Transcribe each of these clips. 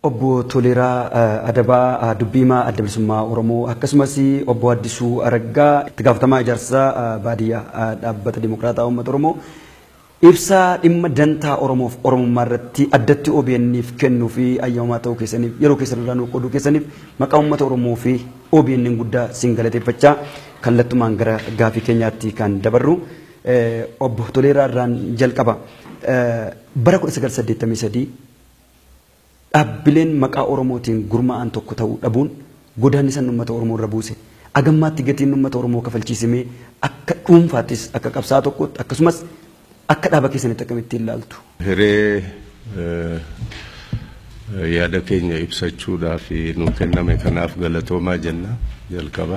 Obbo Toleeraa Adabaa Dubbiimaa Adda Bilisummaa Oromoo akkasumas obbo Addisuu Araggaa itti gaafatamaa ijaarsa baadiyyaa dhaabbata Dimokiraataa Uummata Oromoo ibsa dhimma dantaa Oromoof Oromummaa irratti addatti OBN'if kennuu fi ayyaamamaa ta'uu keessaniif yeroo keessan nu qooduu keessaniif maqaa uummata Oromoo fi OBN guddaa sin galateeffachaa kallattumaan gara gaafii keenyaatti kan dabarru obbo Toleeraa irraan jalqaba bara 1983 dhaabbileen maqaa Oromootiin gurmaa'an tokko ta'uu dhabuun godaannisa uummata Oromoo irra buuse agammaatti gatiin uummata Oromoo kafalchiisamee akka dhuunfaattis akka qabsaa tokkotti akkasumas akka dhaaba keessanitti akkamitti ilaaltu. Hiree yaada keenya ibsachuudhaaf nu kenname kanaaf galatoomaa jenna jalqaba.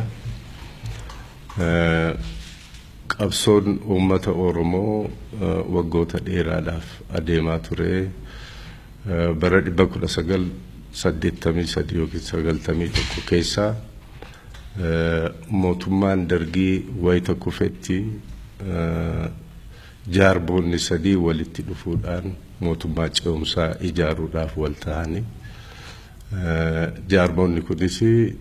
Qabsoon uummata Oromoo waggoota dheeraadhaaf adeemaa ture. Bara 1983 yookiin 91 keessa mootummaan Dargii wayita kufetti jaarboonni sadii walitti dhufuudhaan mootummaa ce'umsaa ijaaruudhaaf wal ta'anii jaarboonni kunis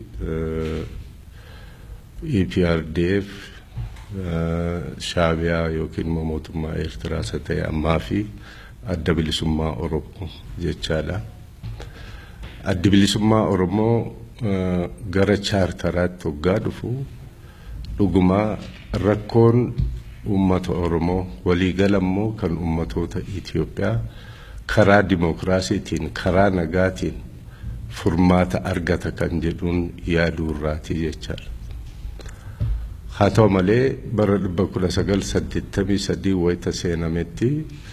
EPRDF Shaabiyaa yookiin mootummaa Eertiraa isa ta'e ammaa fi Adda Bilisummaa Oromoo jechaadha. Adda Bilisummaa Oromoo gara chaartaraatti hoggaa dhufu dhugumaa rakkoon uummata Oromoo waliigalammoo kan uummatoota Itoophiyaa karaa dimokiraasiitiin karaa nagaatiin furmaata argata kan jedhuun yaaduurraati jechaadha. Haa ta'u malee bara 1983 wayita seenametti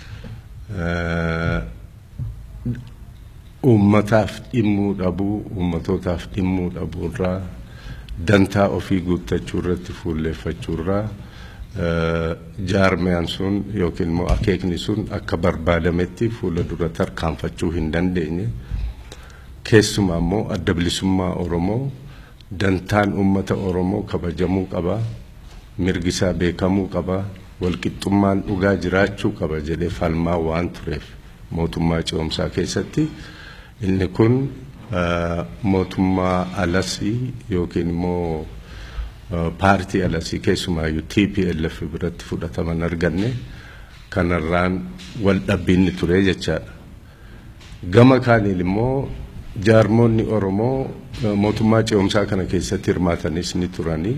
ummataaf dhimmuu dhabuu ummatootaaf dhimmuu dhabuurraa dantaa ofii guuttachuu irratti fuulleeffachuurraa jaarmiyaan sun yookiin immoo akeekni sun akka barbaadametti fuula dura tarkaanfachuu hin dandeenye keessumaa immoo Adda Bilisummaa Oromoo dantaan ummata Oromoo kabajamuu qaba mirgisaa beekamuu qaba walqixxummaan dhugaa jiraachuu qaba jedhee falmaa waan tureef mootummaa ce'umsaa keessatti inni kun mootummaa alasii yookiin immoo paartii alasii keessumaayyuu TPLF biratti fudhataman arganne kanarraan wal dhabbiinni ture jechaadha. Gama kaaniin immoo jaarmoonni Oromoo mootummaa ce'umsaa kana keessatti hirmaatanis ni turanii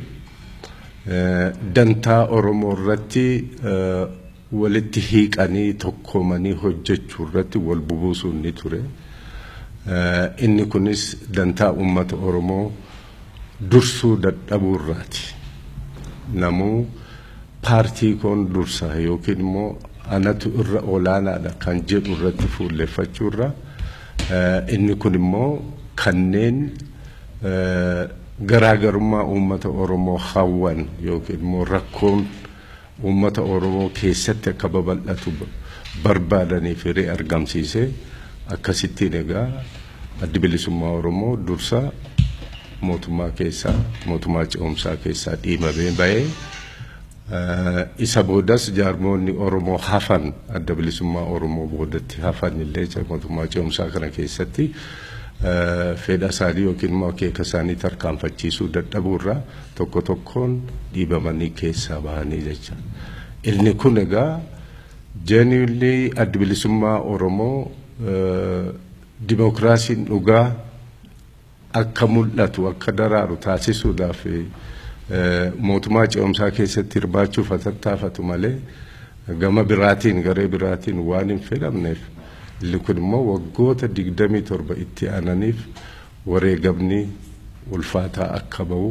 dantaa Oromoo irratti walitti hiiqanii tokkoomanii hojjechuu irratti wal bubuusuun ni ture. Inni kunis dantaa uummata Oromoo dursuu dadhabuu irraati. Namuu paartii koon dursaa yookiin immoo anatu irra olaanaadha kan jedhu irratti fuulleeffachuu irra inni kun immoo kanneen garaagarummaa uummata Oromoo hawwan yookiin immoo rakkoon uummata Oromoo keessatti akka babal'atu barbaadanii firee argamsiise akkasittiin egaa Adda Bilisummaa Oromoo dursa mootummaa keessaa mootummaa ce'umsaa keessaa dhiibamee ba'ee isa boodas jaarmoonni Oromoo hafan Adda Bilisummaa Oromoo boodatti hafan illee mootummaa ce'umsaa kana keessatti fedha isaanii yookiin immoo akeeka isaanii tarkaanfachiisuu dadhabuurraa tokko tokkoon dhiibamanii keessaa bahanii jecha. Inni kun egaa genuinely Adda Bilisummaa Oromoo dimokiraasiin dhugaa akka mul'atu akka daraaru taasisuudhaaf mootummaa ce'umsaa keessatti hirmaachuuf tattaafatu malee gama biraatiin garee biraatiin waan hin fedhamneef illi kun immoo waggoota 27 itti aananiif wareegamni ulfaataa akka ba'u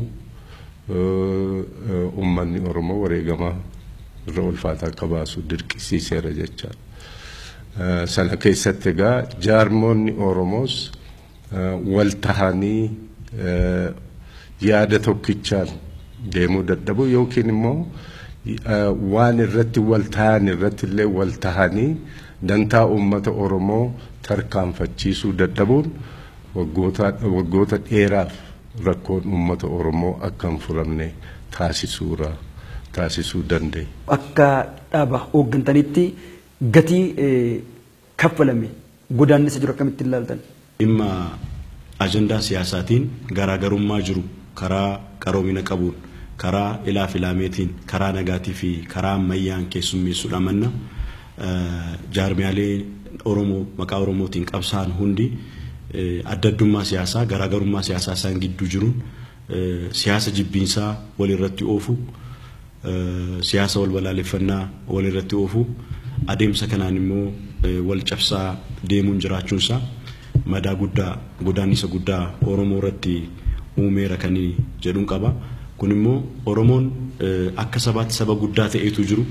uummanni Oromoo wareegama irra ulfaataa akka baasu dirqisiiseera jechaadha. Sana keessatti egaa jaarmoonni Oromoos wal tahanii yaada tokkichaan deemuu dadhabu yookiin immoo waan irratti wal tahan irratti illee wal tahanii dantaa uummata Oromoo tarkaanfachiisuu dadhabuun waggoota dheeraaf rakkoon uummata Oromoo akka hin furamne taasisuu danda'e. Akka dhaaba hooggantanitti gatii kaffalame godaannisa jiru akkamitti ilaaltan? imma ajandaa siyaasatiin garaagarummaa jiru karaa qaroomina qabuun karaa ilaaf ilaameetiin karaa nagaatii fi karaa ammayyaan keessummeessuudha manna jaarmiyaalee Oromoo maqaa Oromootiin qabsaan hundi adda addummaa siyaasaa garaagarummaa siyaasaa isaan gidduu jiruun siyaasa jibbiinsaa walirratti oofu siyaasa wal balaaleffannaa walirratti oofu adeemsa kanaan immoo wal cabsaa deemuun jiraachuunsaa madaa guddaa godaannisa guddaa Oromoo irratti uumeera kan jedhuun qaba. Kun immoo Oromoon akka sabaatti saba guddaa ta'eetu jiru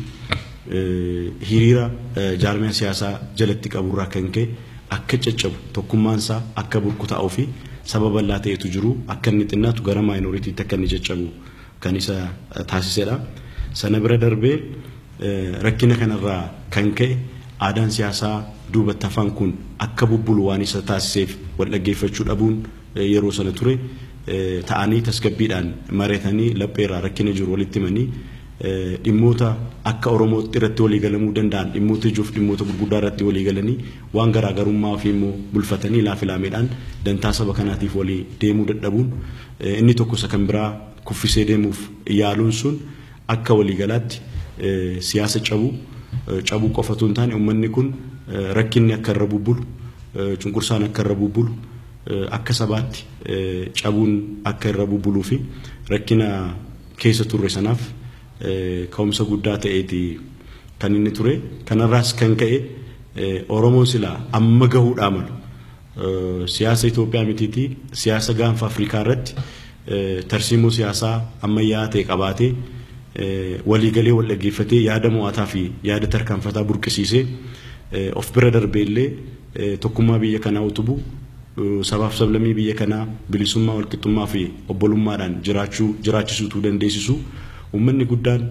hiriira jaarmiyaa siyaasaa jalatti qaburraa kan ka'e akka caccabu tokkummaansaa akka burkutaa'uu fi saba bal'aa ta'eetu jiru akka inni xinnaatu gara maayinooriitiitti akka inni caccabu kan isa taasisedha. Sana bira darbee rakkina kanarraa kan ka'e aadaan siyaasaa duubatti hafaan kun akka bubbulu waan isa taasiseef wal dhaggeeffachuu dhabuun yeroo sana ture ta'anii tasgabbiidhaan mareetanii lapheerraa rakkina jiru walitti himanii dhimmoota akka Oromootti irratti walii galamuu danda'an dhimmoota ijoof dhimmoota gurguddaa irratti walii galanii waan garaagarummaa fi immoo bulfatanii laafilaameedhaan dantaa saba kanaatiif walii deemuu dadhabuun inni tokko isa kan biraa kuffisee deemuuf yaaluun sun akka walii galaatti siyaasa cabuu qofatu hin taane uummanni kun rakkinni akka irra bubbulu cunqursaan akka irra bubbulu akka sabaatti cabuun akka irra bubbuluu fi rakkina keessa turre sanaaf ka'umsa guddaa ta'eeti kan inni ture. Kanarraas kan ka'e Oromoon silaa amma gahuudhaa malu siyaasa Itoophiyaa mitiitii siyaasa gaanfa Afrikaa irratti tarsiimoo siyaasaa ammayyaa ta'e qabaatee waliigalee wal dhaggeeffatee yaada mo'ataa fi yaada tarkaanfataa burqisiisee of bira darbeellee tokkummaa biyya kanaa utubuu sabaaf sablammii biyya kanaa bilisummaa walqixxummaa fi obbolummaadhaan jiraachisuutu dandeessisu uummanni guddaan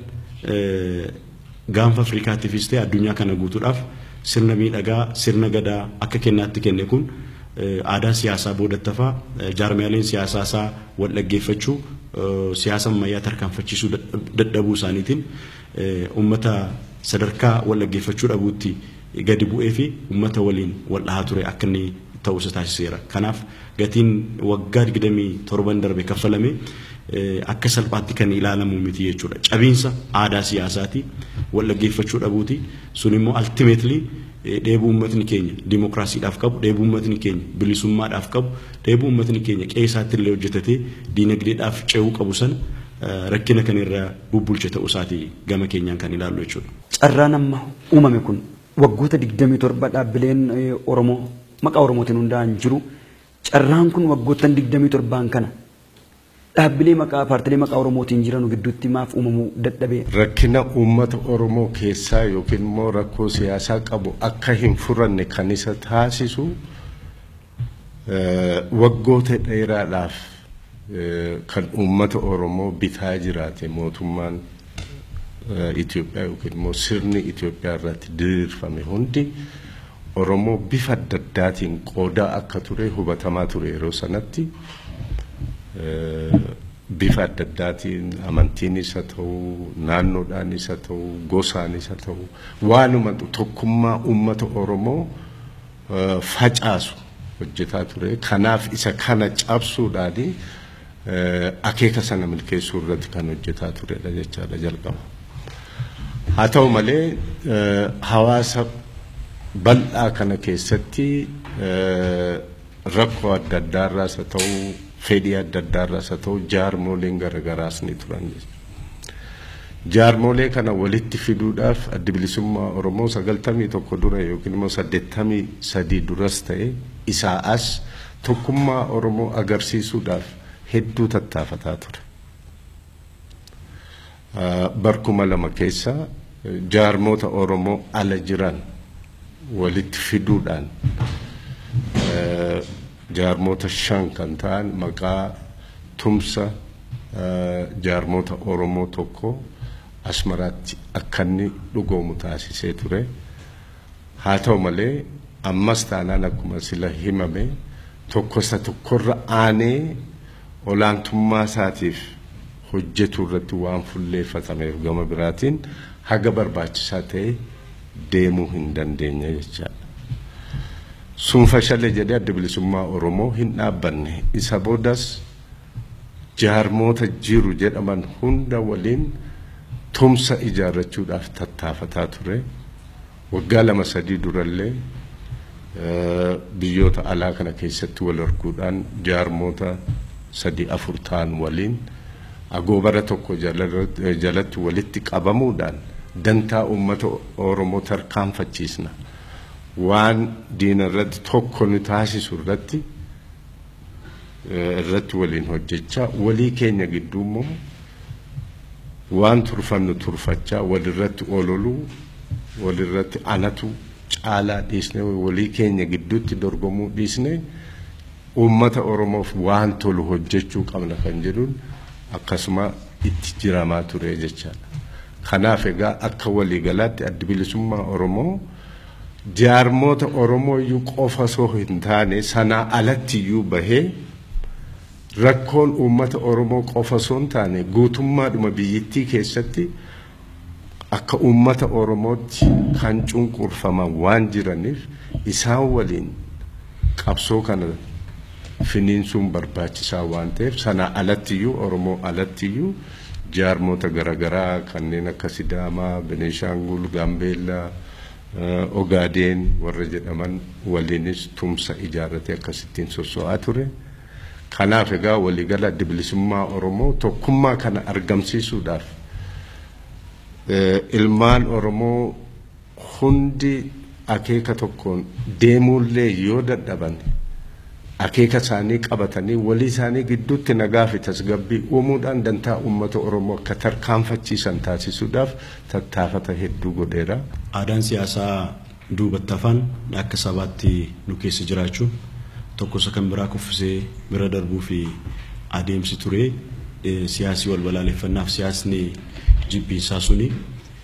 gaanfa Afrikaatiifis ta'e addunyaa kana guutuudhaaf sirna miidhagaa sirna gadaa akka kennaatti kenne kun aadaa siyaasaa boodattafaa jaarmiyaaleen siyaasaa isaa wal dhaggeeffachuu siyaasa ammayyaa tarkaanfachiisuu dadhabuu isaaniitiin uummata sadarkaa wal dhaggeeffachuu dhabuutti gadi bu'ee fi uummata waliin wal dhahaa ture akka inni ta'uu isa taasiseera. Kanaaf gatiin waggaa 27 darbe kaffalame akka salphaatti kan ilaalamu miti jechuudha. Cabiinsa aadaa siyaasaati wal dhaggeeffachuu dhabuuti sun immoo ultimately dheebuu uummatni keenya dimokiraasiidhaaf qabu dheebuu uummatni keenya bilisummaadhaaf qabu dheebuu uummatni keenya qeesaatti illee hojjetatee diinagdeedhaaf ce'uu qabu sana rakkina kan irra bubbulche ta'uu isaati gama keenyaan kan ilaallu jechuudha. Carraan amma uumame kun waggoota 27 dhaabbileen Oromoo maqaa Oromootiin hundaa'an jiru carraan kun waggoota 27 kana dhaabbilee maqaa paartilee maqaa Oromootiin jiran gidduutti maaf uumamuu dadhabee rakkina uummata Oromoo keessaa yookiin immoo rakkoo siyaasaa qabu akka hin furanne kan isa taasisu waggoota dheeraadhaaf kan uummata Oromoo bitaa jiraate mootummaan Itoophiyaa yookiin immoo sirni Itoophiyaa irratti diriirfame hundi Oromoo bifa adda addaatiin qoodaa akka ture hubatamaa ture yeroo sanatti bifa adda addaatiin amantiin isa ta'uu naannoodhaan isa ta'uu gosaan isa ta'uu waanuma tokkummaa uummata Oromoo facaasu hojjetaa ture. Kanaaf isa kana cabsuudhaan akeeka sana milkeessuu irratti kan hojjetaa turedha jechaadha jalqaba. Haa ta'u malee hawaasa bal'aa kana keessatti rakkoo adda addaarraas haa ta'uu fedhii adda addaarraas haa ta'uu jaarmoleen garagaraas ni turan. Jaarmolee kana walitti fiduudhaaf adda bilisummaa Oromoo 91 dura yookiin immoo 83 duras ta'e isaa as tokkummaa Oromoo agarsiisuudhaaf hedduu tattaafataa ture. Barkuma lama keessa jaarmota Oromoo ala jiran walitti fiduudhaan jaarmota 5 kan ta'an maqaa tumsa jaarmota Oromoo tokko Asmaraatti akka inni dhugoomu taasisee ture. Haa ta'u malee ammas taanaan akkuma sila himame tokko isa tokkorra aanee olaantummaa isaatiif hojjetu irratti waan fulleeffatameef gama biraatiin haga barbaachisaa ta'e deemuu hin dandeenye jechaadha. sun fashale jedhee adda bilisummaa Oromoo hin dhaabbanne isa boodas jaarmoota jiru jedhaman hunda waliin tumsa ijaarrachuudhaaf tattaafataa ture. Waggaa 2-3 durallee biyyoota alaa kana keessatti wal arguudhaan jaarmoota 3-4 ta'an waliin agoobara tokko jalatti walitti qabamuudhaan dantaa uummata Oromoo tarkaanfachiisna waan diina irratti tokko nu taasisu irratti waliin hojjechaa walii keenya gidduu immoo waan turfannu turfachaa walirratti ololuu walirratti anatu caalaa dhiisne walii keenya gidduutti dorgomuu dhiisne uummata Oromoof waan tolu hojjechuu qabna kan jedhuun akkasuma itti jiramaa ture jechaadha. Kanaaf egaa akka waliigalaatti adda bilisummaa Oromoo jaarmoota Oromoo iyyuu qofa osoo hin taane sanaa alatti iyyuu bahee rakkoon uummata Oromoo qofa osoo hin taane guutummaadhuma biyyattii keessatti akka uummata Oromootti kan cunqurfaman waan jiraniif isaan waliin qabsoo kana finiinsuun barbaachisaa waan ta'eef sanaa alatti iyyuu Oromoo alatti iyyuu jaarmoota garaagaraa kanneen akka Sidaamaa, Beneeshaangul, Gaambeellaa, Ogaadeen warra jedhaman waliinis tumsa ijaarratee akkasittiin sosso'aa ture. Kanaaf egaa waliigala adda bilisummaa Oromoo tokkummaa kana argamsiisuudhaaf ilmaan Oromoo hundi akeeka tokkoon deemuullee yoo dadhaban akeeka isaanii qabatanii walii isaanii gidduutti nagaa fi tasgabbii uumuudhaan dantaa uummata Oromoo akka tarkaanfachiisan taasisuudhaaf tattaafata hedduu godheera. Aadaan siyaasaa duubatti hafan akka sabaatti nu keessa jiraachuu tokko isa kan biraa kuffisee bira darbuu fi adeemsi ture siyaasii wal balaaleffannaaf siyaasni jibbiinsaa suni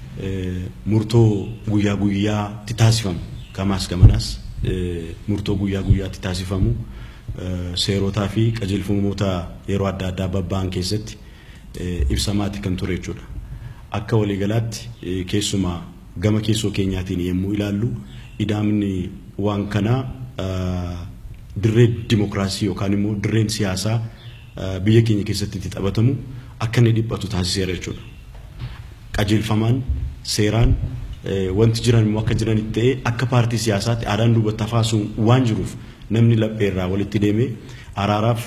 murtoo guyyaa guyyaatti taasifamu kamaas gamanas murtoo guyyaa guyyaatti taasifamu seerotaa fi qajeelfamoota yeroo adda addaa babba'an keessatti ibsamaatti kan ture jechuudha. Akka waliigalaatti keessumaa gama keessoo keenyaatiin yemmuu ilaallu idaamni waan kanaa dirree dimokiraasii yookaan immoo dirreen siyaasaa biyya keenya keessatti itti taphatamu akka inni dhiphatu taasiseera jechuudha. Qajeelfamaan seeraan wanti jiran immoo akka jiranitti ta'ee akka paartii siyaasaatti aadaan duubatti hafaa waan jiruuf namni lapheerraa walitti deemee araaraaf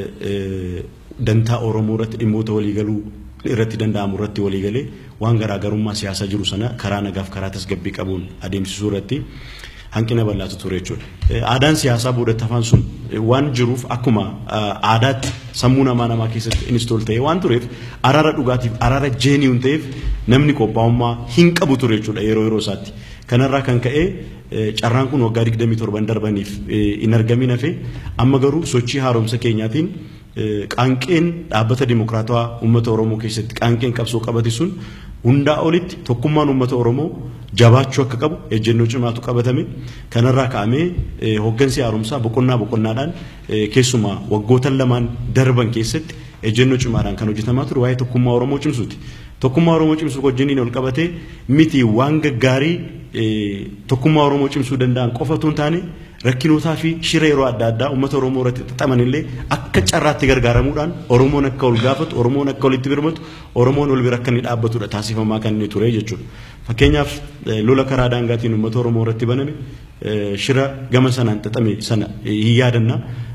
dantaa Oromoo irratti dhimmoota waliigaluu irratti danda'amu irratti waliigalee waan garaagarummaa siyaasaa jiru sana karaa nagaaf karaa tasgabbii qabuun adeemsisuu irratti hanqina bal'aatu ture jechuudha. Aadaan siyaasaa duubatti hafaan sun waan jiruuf akkuma aadaatti sammuu namaa keessatti install ta'ee waan tureef araara dhugaatiif araara jeeniyuun ta'eef namni qophaa'ummaa hin qabu ture jechuudha yeroo isaatti. Kanarraa kan ka'ee carraan kun waggaa 27 darbaniif hin argamin hafe amma garuu sochii haaromsa keenyaatiin qaanqeen dhaabbata dimokiraatawaa uummata Oromoo keessatti qaanqeen qabsoo qabate sun hundaa olitti tokkummaan uummata Oromoo jabaachuu akka qabu ejjennoo cimaatu qabatame kanarraa ka'amee hoggansi haaromsaa boqonnaadhaan keessumaa waggoota lamaan darban keessatti ejjennoo cimaadhaan kan hojjetamaa ture waa'ee tokkummaa Oromoo cimsuuti. Tokkummaa Oromoo cimsuu wajjiniin ol qabatee miti waan gaggaarii tokkummaa Oromoo cimsuu danda'an qofatu hin taane rakkinootaa fi shira yeroo adda addaa uummata Oromoo irratti xaxamanillee akka carraatti gargaaramuudhaan Oromoon akka ol gaafatu Oromoon akka walitti birmatu Oromoon ol bira akka inni dhaabbatudha taasifamaa kan inni ture jechuudha. Fakkeenyaaf lola karaa daangaatiin uummata Oromoo irratti baname shira gama sanaan xaxame sana hin yaadanna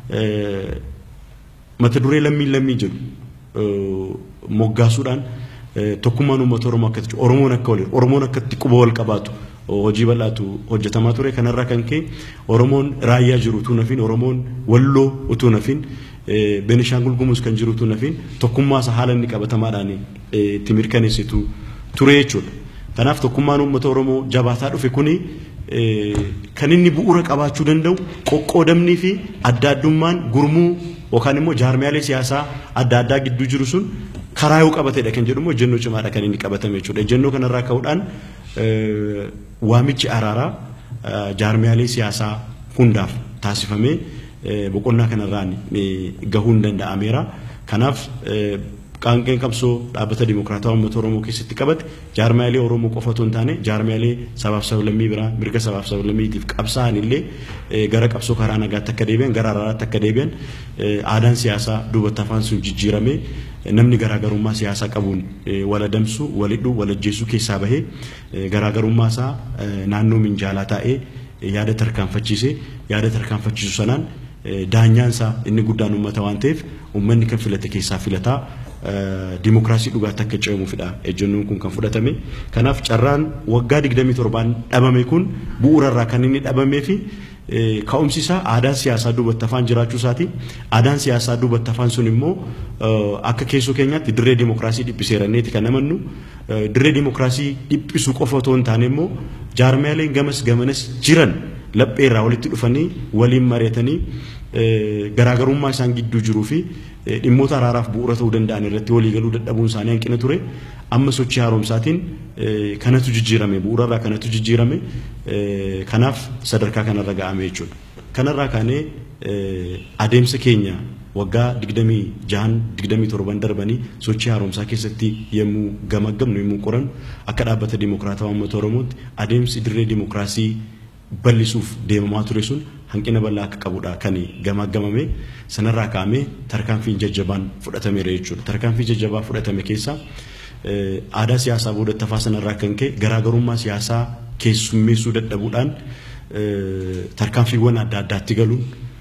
mata duree lammii jedhu moggaasuudhaan tokkummaan uummata Oromoo akkatti Oromoon akkatti quba wal qabaatu hojii bal'aatu hojjetamaa ture kanarraa kan ka'e Oromoon raayyaa jiru utuu nafin Oromoon walloo utuu nafin Benishaangul Gumuz kan jiru utuu nafin tokkummaa isa haala inni qabatamaadhaan itti mirkaneessitu ture jechuudha. Kanaaf tokkummaan uummata Oromoo jabaataa dhufe kuni kan inni bu'uura qabaachuu danda'u qoqqoodamnii fi adda addummaan gurmuu yookaan immoo jaarmiyaalee siyaasaa adda addaa gidduu jiru sun karaa yoo qabateedha kan jedhamu ejjennoo cimaadha kan inni qabatame jechuudha. Ejjennoo kanarraa ka'uudhaan waamichi araaraa jaarmiyaalee siyaasaa hundaaf taasifamee boqonnaa kanarraan gahuun danda'ameera. Kanaaf qaanqeen qabsoo dhaabbata dimokiraataa uummata Oromoo keessatti qabate jaarmaalee Oromoo qofa otoo hin taane jaarmaalee sabaaf sablammii biraa mirga sabaaf sablammiitiif qabsaa'an illee gara qabsoo karaa nagaatti akka deebi'an gara araaraatti akka deebi'an aadaan siyaasaa duubatti afaan sun jijjiiramee namni garaagarummaa siyaasaa qabuun waladamsu walidhu walajjeessu keessaa bahee garaagarummaa isaa naannoo minjaalaa taa'ee yaada tarkaanfachiisu sanaan daanyaan isaa inni guddaan uummata waan ta'eef uummanni kan filate keessaa filataa dimokiraasii dhugaatti akka ce'amuufidha ejjennoon kun kan fudhatame. Kanaaf carraan waggaa 27 dhabame kun bu'uurarraa kan inni dhabamee fi ka'umsi isaa aadaan siyaasaa duubatti afaan jiraachuu isaati. Aadaan siyaasaa duubatti afaan sun immoo akka keessoo keenyaatti dirree dimokiraasii dhiphiseeranneeti kan amannu. Dirree dimokiraasii dhiphisuu qofa otoo hin taane immoo jaarmaaleen gamas gamanas jiran lapheerraa walitti dhufanii waliin mari'atanii garaagarummaa isaan gidduu jiruu fi dhimmoota araaraaf bu'uura ta'uu danda'an irratti walii galuu dadhabuun isaanii hanqina ture. Amma sochii haaromsaatiin kanatu jijjiirame bu'uurarraa kanatu jijjiirame. Kanaaf sadarkaa kanarra ga'ame jechuudha. Kanarraa kaanee adeemsa keenya waggaa 26-27 darbanii sochii haaromsaa keessatti yemmuu gamaggamnu yemmuu qorannu akka dhaabbata dimokiraataa uummata Oromootti adeemsi dirree dimokiraasii bal'isuuf deemamaa ture sun hanqina bal'aa akka qabudha kan gamaggamame. Sanarraa kaa'amee tarkaanfiin jajjabaan fudhatameera jechuudha. Tarkaanfii jajjabaa fudhatame keessaa aadaa siyaasaa boodatti hafaa sanarraa kan ka'e garaagarummaa siyaasaa keessummeessuu dadhabuudhaan tarkaanfiiwwan adda addaatti galuun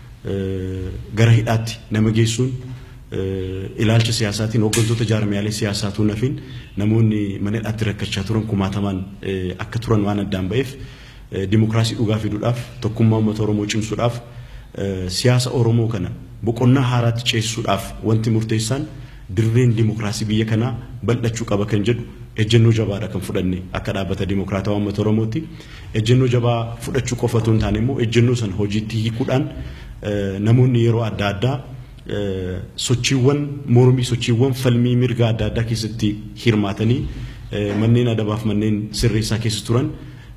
gara hidhaatti nama geessuun ilaalcha siyaasaatiin hooggantoota jaarmiyaalee siyaasaatu nafiin namoonni mana hidhaatti rakkachaa turan kumaatamaan akka turan waan addaan ba'eef dimokiraasii dhugaa fiduudhaaf tokkummaa uummata Oromoo cimsuudhaaf siyaasa Oromoo kana boqonnaa haaraatti ceessuudhaaf wanti murteessaan dirreen dimokiraasii biyya kanaa bal'achuu qaba kan jedhu ejjennoo jabaadha kan fudhanne akka dhaabbata dimokiraataa uummata Oromootti. Ejjennoo jabaa fudhachuu qofa otoo hin taane immoo ejjennoo sana hojiitti hiikuudhaan namoonni yeroo adda addaa sochiiwwan mormii sochiiwwan falmii mirga adda addaa keessatti hirmaatanii manneen adabaaf manneen sirreessaa keessa turan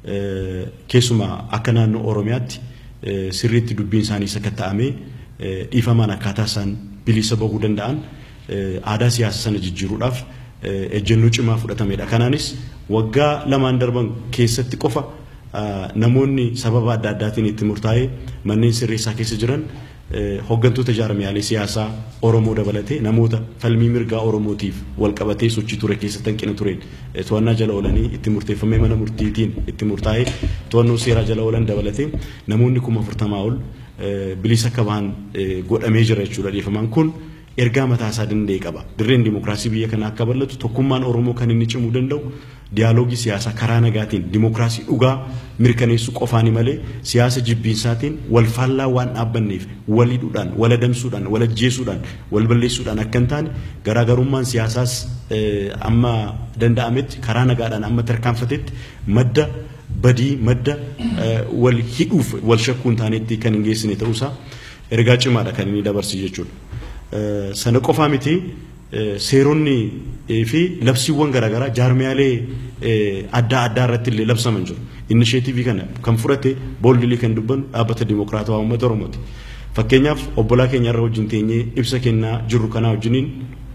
keessumaa akka naannoo Oromiyaatti sirriitti dubbiin isaanii sakatta'amee dhiifamaan akkaataa isaan bilisa bahuu danda'an aadaa siyaasa sana jijjiiruudhaaf ejjennoo cimaa fudhatameedha. Kanaanis waggaa lamaan darban keessatti qofa namoonni sababa adda addaatiin itti murtaa'ee manneen sirreessaa keessa jiran hooggantoota jaarmiyaalee siyaasaa Oromoo dabalatee namoota falmii mirgaa Oromootiif wal qabatee sochii ture keessatti hanqina tureen to'annaa jala oolanii itti murteeffamee mana murtiitiin itti murtaa'ee to'annoo seeraa jala oolan dabalatee namoonni 40 ol bilisa akka bahan godhamee jira jechuudha. Dhiifamaan kun ergaa mataa isaa danda'e qaba. Dirreen dimokiraasii biyya kana akka bal'atu tokkummaan Oromoo kan inni cimuu danda'u diyaaloogii siyaasaa karaa nagaatiin dimokiraasii dhugaa mirkaneessuu qofaani malee siyaasa jibbiinsaatiin wal faallaa waan dhaabbanneef walidhuudhaan waladamsuudhaan walajjeesuudhaan wal balleessuudhaan akka hin taane garaagarummaan siyaasaas amma danda'ametti karaa nagaadhaan amma tarkaanfatetti madda badii madda wal hidhuuf wal shakkuu hin taanetti kan hin geessine ta'uusaa ergaa cimaadha kan inni dabarsu jechuudha. Sana qofaa miti seeronni fi labsiiwwan garaagaraa jaarmiyaalee adda addaa irratti illee labsaman jiru. Inishiyetiivii kana kan fudhate booldilee kan dubban dhaabbata dimokiraataa uummata Oromooti. Fakkeenyaaf obbolaa keenya irra wajjin teenyee ibsa kennaa jirru kanaa wajjiniin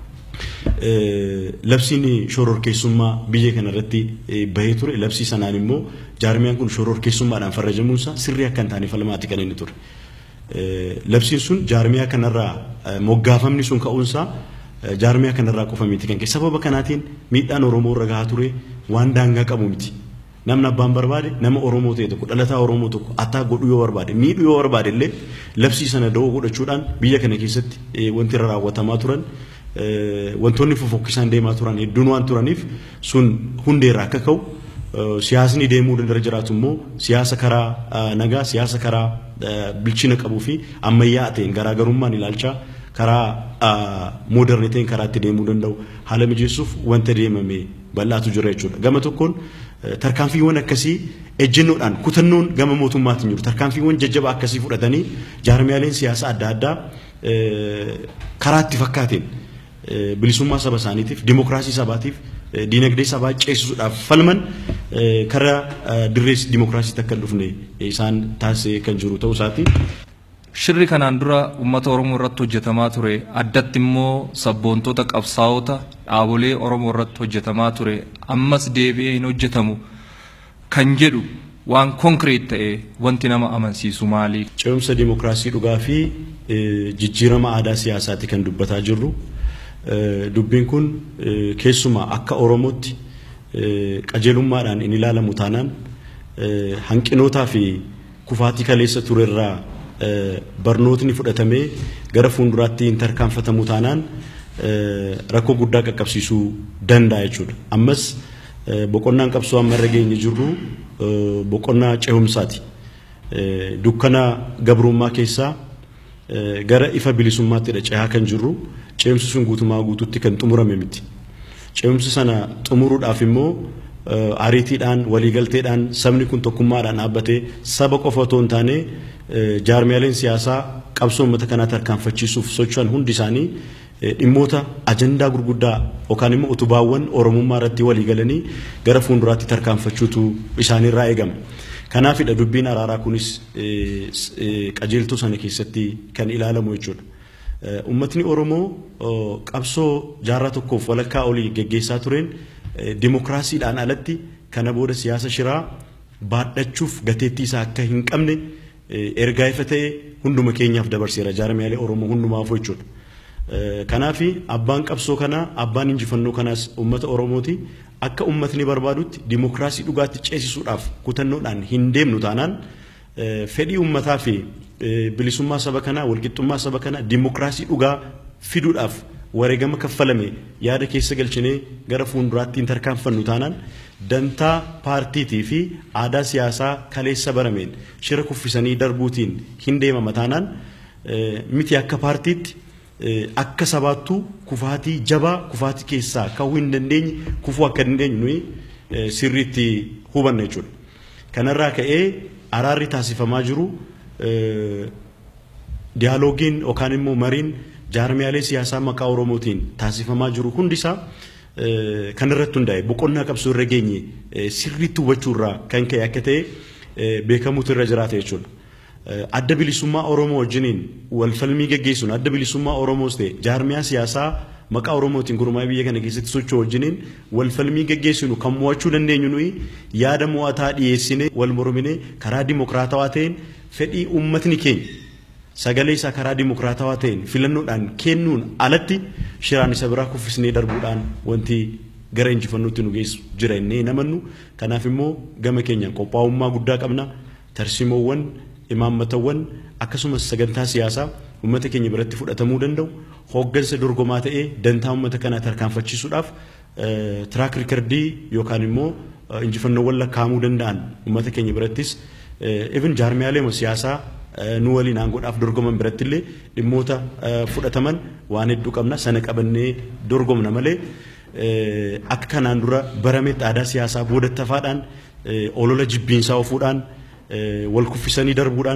labsiin shororkeessummaa biyya kana irratti bahee ture. Labsii sanaan immoo jaarmiyaan kun shororkeessummaadhaan farrajamuunsaa sirrii akka hin taane falmaatti kan inni ture. Labsiin sun jaarmiyaa kanarraa moggaafamni sun ka'uunsaa jaarmiyaa kanarraa qofa miti kan sababa kanaatiin miidhaan Oromoo irra gahaa ture waan daangaa qabu miti. Namni abbaan barbaade nama Oromoo ta'e tokko dhalataa Oromoo tokko attaa godhu yoo barbaade miidhu yoo barbaade illee labsii sana da'oo godhachuudhaan biyya kana keessatti wanti irra raawwatamaa turan wantoonni fofokkisaan deemaa turan hedduun waan turaniif sun hundeerraa akka ka'u siyaasni deemuu danda'u jiraatu immoo siyaasa karaa nagaa siyaasa karaa bilchina qabuu fi ammayyaa ta'een garaagarummaan ilaalchaa karaa moderniteen karaa itti deemuu danda'u haala mijeessuuf wanta deemame bal'aatu jira jechuudha. Gama tokkoon tarkaanfiiwwan akkasii ejjennoodhaan kutannoon gama mootummaatiin jiru tarkaanfiiwwan jajjabaa akkasii fudhatanii jaarmiyaaleen siyaasaa adda addaa karaa itti fakkaateen bilisummaa saba isaaniitiif dimokiraasii sabaatiif diinagdee sabaa ceesisuudhaaf falman karaa dirree dimokiraasii akka dhufne isaan taasisee kan jiru ta'uu isaati. shirri kanaan dura uummata Oromoo irratti hojjetamaa ture addatti immoo sabboontoota qabsaa'ota dhaabolee Oromoo irratti hojjetamaa ture ammas deebi'ee hin hojjetamu kan jedhu waan konkreet ta'e wanti nama amansiisu maali? Ce'umsa dimokiraasii dhugaa fi jijjiirama aadaa siyaasaatti kan dubbataa jirru. Dubbiin kun keessumaa akka Oromootti qajeelummaadhaan in ilaalamu taanaan hanqinootaa fi kufaatii kaleessa turerraa barnootni fudhatamee gara fuulduraatti hin tarkaanfatamu taanaan rakkoo guddaa qaqqabsiisuu danda'a jechuudha. Ammas boqonnaan qabsoo amma irra geenye jirru boqonnaa ce'umsaati. Dukkana gabrummaa keessaa gara ifa bilisummaatti ce'aa kan jirru. Ce'umsi sun guutumaa guutuutti kan xumurame miti. Ce'umsi sana xumuruudhaaf immoo ariitiidhaan waliigalteedhaan sabni kun tokkummaadhaan dhaabbatee saba qofa otoo hin taane jaarmiyaaleen siyaasaa qabsoo uummata kanaa tarkaanfachiisuuf socho'an hundi isaanii dhimmoota ajandaa gurguddaa yookaan immoo utubaawwan Oromummaa irratti waliigalanii gara fuulduraatti tarkaanfachuutu isaaniirraa eegama. Kanaafidha dubbiin araaraa kunis qajeeltuu sana keessatti kan ilaalamu jechuudha. Uummatni Oromoo qabsoo jaarraa tokkoof walakkaa olii geggeessaa tureen dimokiraasiidhaan alatti kana booda siyaasa shiraa baadhachuuf gateettii isaa akka hin qabne ergaa ifa ta'e hunduma keenyaaf dabarseera jaarmiyaalee Oromoo hundumaaf jechuudha. Kanaafi abbaan qabsoo kanaa abbaan injifannoo kanaas uummata Oromooti akka uummatni barbaadutti dimokiraasii dhugaatti ceesisuudhaaf kutannoodhaan hin deemnu taanaan fedhii uummataa fi bilisummaa saba kanaa walqixxummaa saba kanaa dimokiraasii dhugaa fiduudhaaf wareegama kaffalame yaada keessa galchinee gara fuulduraatti hin tarkaanfannu taanaan dantaa paartiitii fi aadaa siyaasaa kaleessa barameen shira kuffisanii darbuutiin hin deemama taanaan miti akka paartiitti akka sabaattuu kufaatii jabaa kufaatii keessaa ka'uu hin dandeenye kufuu akka dandeenyu nuyi sirriitti hubanna jechuudha. Kanarraa ka'ee araarri taasifamaa jiru diaaloogiin yookaan immoo mariin jaarmiyaalee siyaasaa maqaa Oromootiin taasifamaa jiru hundisaa kan irratti hundaa'e boqonnaa qabsoo irra geenye sirriitti hubachuurraa kan ka'e akka ta'e beekamuutu irra jiraata jechuudha. Adda bilisummaa Oromoo wajjiniin walfalmii geggeessuun adda bilisummaa Oromoos ta'e jaarmiyaa siyaasaa maqaa Oromootiin gurmaa'ee biyya kana keessatti socho'u wajjiniin walfalmii geggeessinu kan mo'achuu dandeenyu nuyi yaada mo'ataa dhiyeessine wal mormine karaa dimokiraatawaa ta'een fedhii uummatni keenya sagalee isaa karaa dimokiraatawaa ta'een filannoodhaan kennuun alatti shiraan isa biraa kuffisnee darbuudhaan wanti gara injifannootti nu geessu jira innee namannu. Kanaaf immoo gama keenyaan qophaa'ummaa guddaa qabna. Tarsiimoowwan imaammatawwan akkasumas sagantaa siyaasaa uummata keenya biratti fudhatamuu danda'u hooggansa dorgomaa ta'ee dantaa uummata kanaa tarkaanfachiisuudhaaf tiraak riikardii yookaan immoo injifannoowwan lakkaa'amuu danda'an uummata keenya birattis even jaarmiyaalee siyaasaa nu waliin aangoodhaaf dorgoman birattillee dhimmoota fudhataman waan hedduu qabna. Sana qabannee dorgomna malee akka kanaan dura barametti aadaa siyaasaa boodatti hafaadhaan olola jibbiinsaa ofuudhaan wal kuffisanii darbuudhaan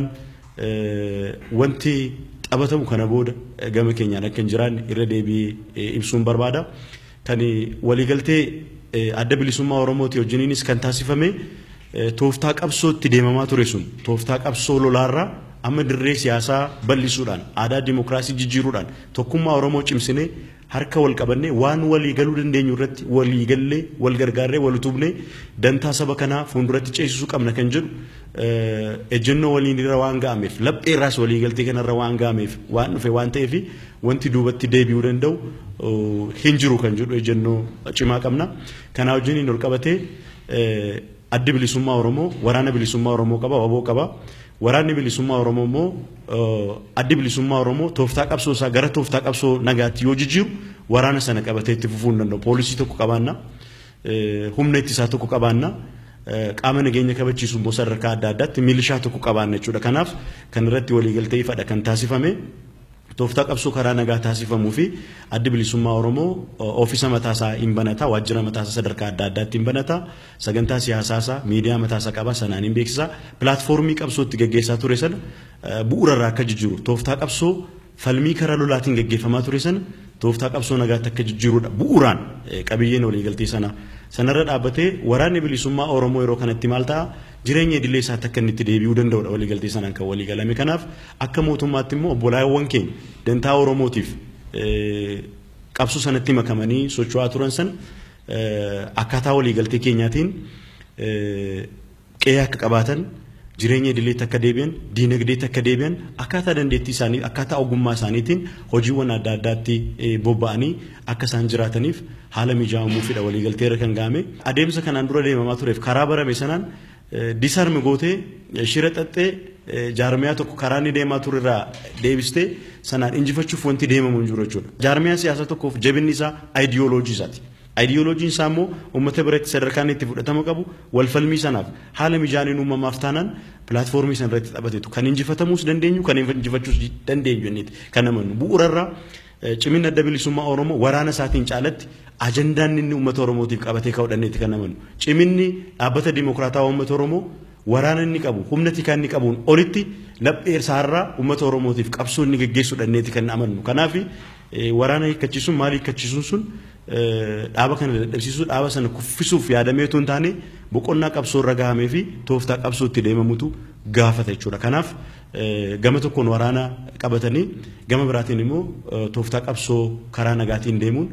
wanti taphatamu kana booda gama keenyaan akka hin jiraanne irra deebi'ee ibsuun barbaada. Kan waliigaltee adda bilisummaa Oromooti wajjiniinis kan taasifame tooftaa qabsootti deemamaa ture sun tooftaa qabsoo lolaarraa amma dirree siyaasaa bal'isuudhaan aadaa dimokiraasii jijjiiruudhaan tokkummaa Oromoo cimsinee harka wal qabannee waan walii galuu dandeenyu irratti walii gallee wal gargaarree wal utubnee dantaa saba kanaa fuulduratti ceesisuu qabna kan jedhu ejjennoo waliin irra waan ga'ameef laphee irraas walii galtee kanarra waan ga'ameef waan dhufe waan ta'eef wanti duubatti deebi'uu danda'u hin jiru kan jedhu ejjennoo cimaa qabna. Kanaa wajjin ol qabatee addi bilisummaa Oromoo waraana bilisummaa Oromoo qaba waboo qaba. Waraanni bilisummaa Oromoo immoo addi bilisummaa Oromoo tooftaa qabsoo isaa gara tooftaa qabsoo nagaatti yoo jijjiiru waraana sana qabatee itti fufuu hin danda'u. Poolisii tokko qabaanna, humna ittisaa tokko qabaanna, qaama nageenya kabachiisu immoo sadarkaa adda addaatti milishaa tokko qabaanna jechuudha. Kanaaf kan irratti waliigaltee ifadha kan taasifame tooftaa qabsoo karaa nagaa taasifamuu fi addi bilisummaa Oromoo ofiisa mataasaa hin banata, waajjira mataasaa sadarkaa adda addaatti hin banata, sagantaa siyaasaa miidiyaa mataasaa qaba sanaan hin beeksisa. Pilaatfoormii qabsootti geggeessaa ture sana bu'uurarraa akka jijjiiru tooftaa qabsoo falmii karaa lolaatiin geggeeffamaa ture sana tooftaa qabsoo nagaatti akka jijjiirudha bu'uuraan qabiyyeen waliigaltee sana sanarra dhaabbatee waraanni bilisummaa Oromoo yeroo kanatti maal ta'a jireenya idilee isaa akka inni itti deebi'uu danda'udha waliigaltee sanaan kan waliigalame. Kanaaf akka mootummaatti immoo obbolaawwan keenya dantaa Oromootiif qabsoo sanatti makamanii socho'aa turan san akkaataa waliigaltee keenyaatiin qe'ee akka qabaatan jireenya idileetti akka deebi'an diinagdeetti akka deebi'an akkaataa dandeettii isaanii akkaataa ogummaa isaaniitiin hojiiwwan adda addaatti bobba'anii akka isaan jiraataniif haala mijaa'amuufidha waliigaltee irra kan ga'ame. Adeemsa kanaan dura deemamaa tureef karaa barame sanaan disarmi gootee shira xaxxee jaarmiyaa tokko karaa inni deemaa ture irraa deebistee sanaan injifachuuf wanti deemamu hin jiru jechuudha. Jaarmiyaan siyaasa tokkoof jabinni isaa aayidiyooloojii isaati. Aayidiyooloojiin isaa immoo uummata biratti sadarkaan itti fudhatama qabu walfalmii sanaaf haala mijaaniin uumamaaf taanaan pilaatfoormii sana irratti taphateetu kan injifatamuus dandeenyu kan injifachuus dandeenyu jenneeti kan amannu. Bu'uurarraa cimina adda bilisummaa Oromoo waraana isaatiin caalatti ajandaan inni uummata Oromootiif qabatee ka'uudhaneeti kan amannu. Ciminni dhaabbata dimokiraataa uummata Oromoo waraana inni qabu humna tikaa inni qabuun olitti laphee isaarraa uummata Oromootiif qabsoo inni geggeessuudhaneeti kan amannu. Kanaaf waraana hiikkachiisuun maal hiikkachiisuun sun dhaaba kana dadhabsiisuu dhaaba sana kuffisuuf yaadameetu hin taane boqonnaa qabsoo irra gahamee fi tooftaa qabsoo itti deemamutu gaafata jechuudha. Kanaaf gama tokkoon waraana qabatanii gama biraatiin immoo tooftaa qabsoo karaa nagaatiin deemuun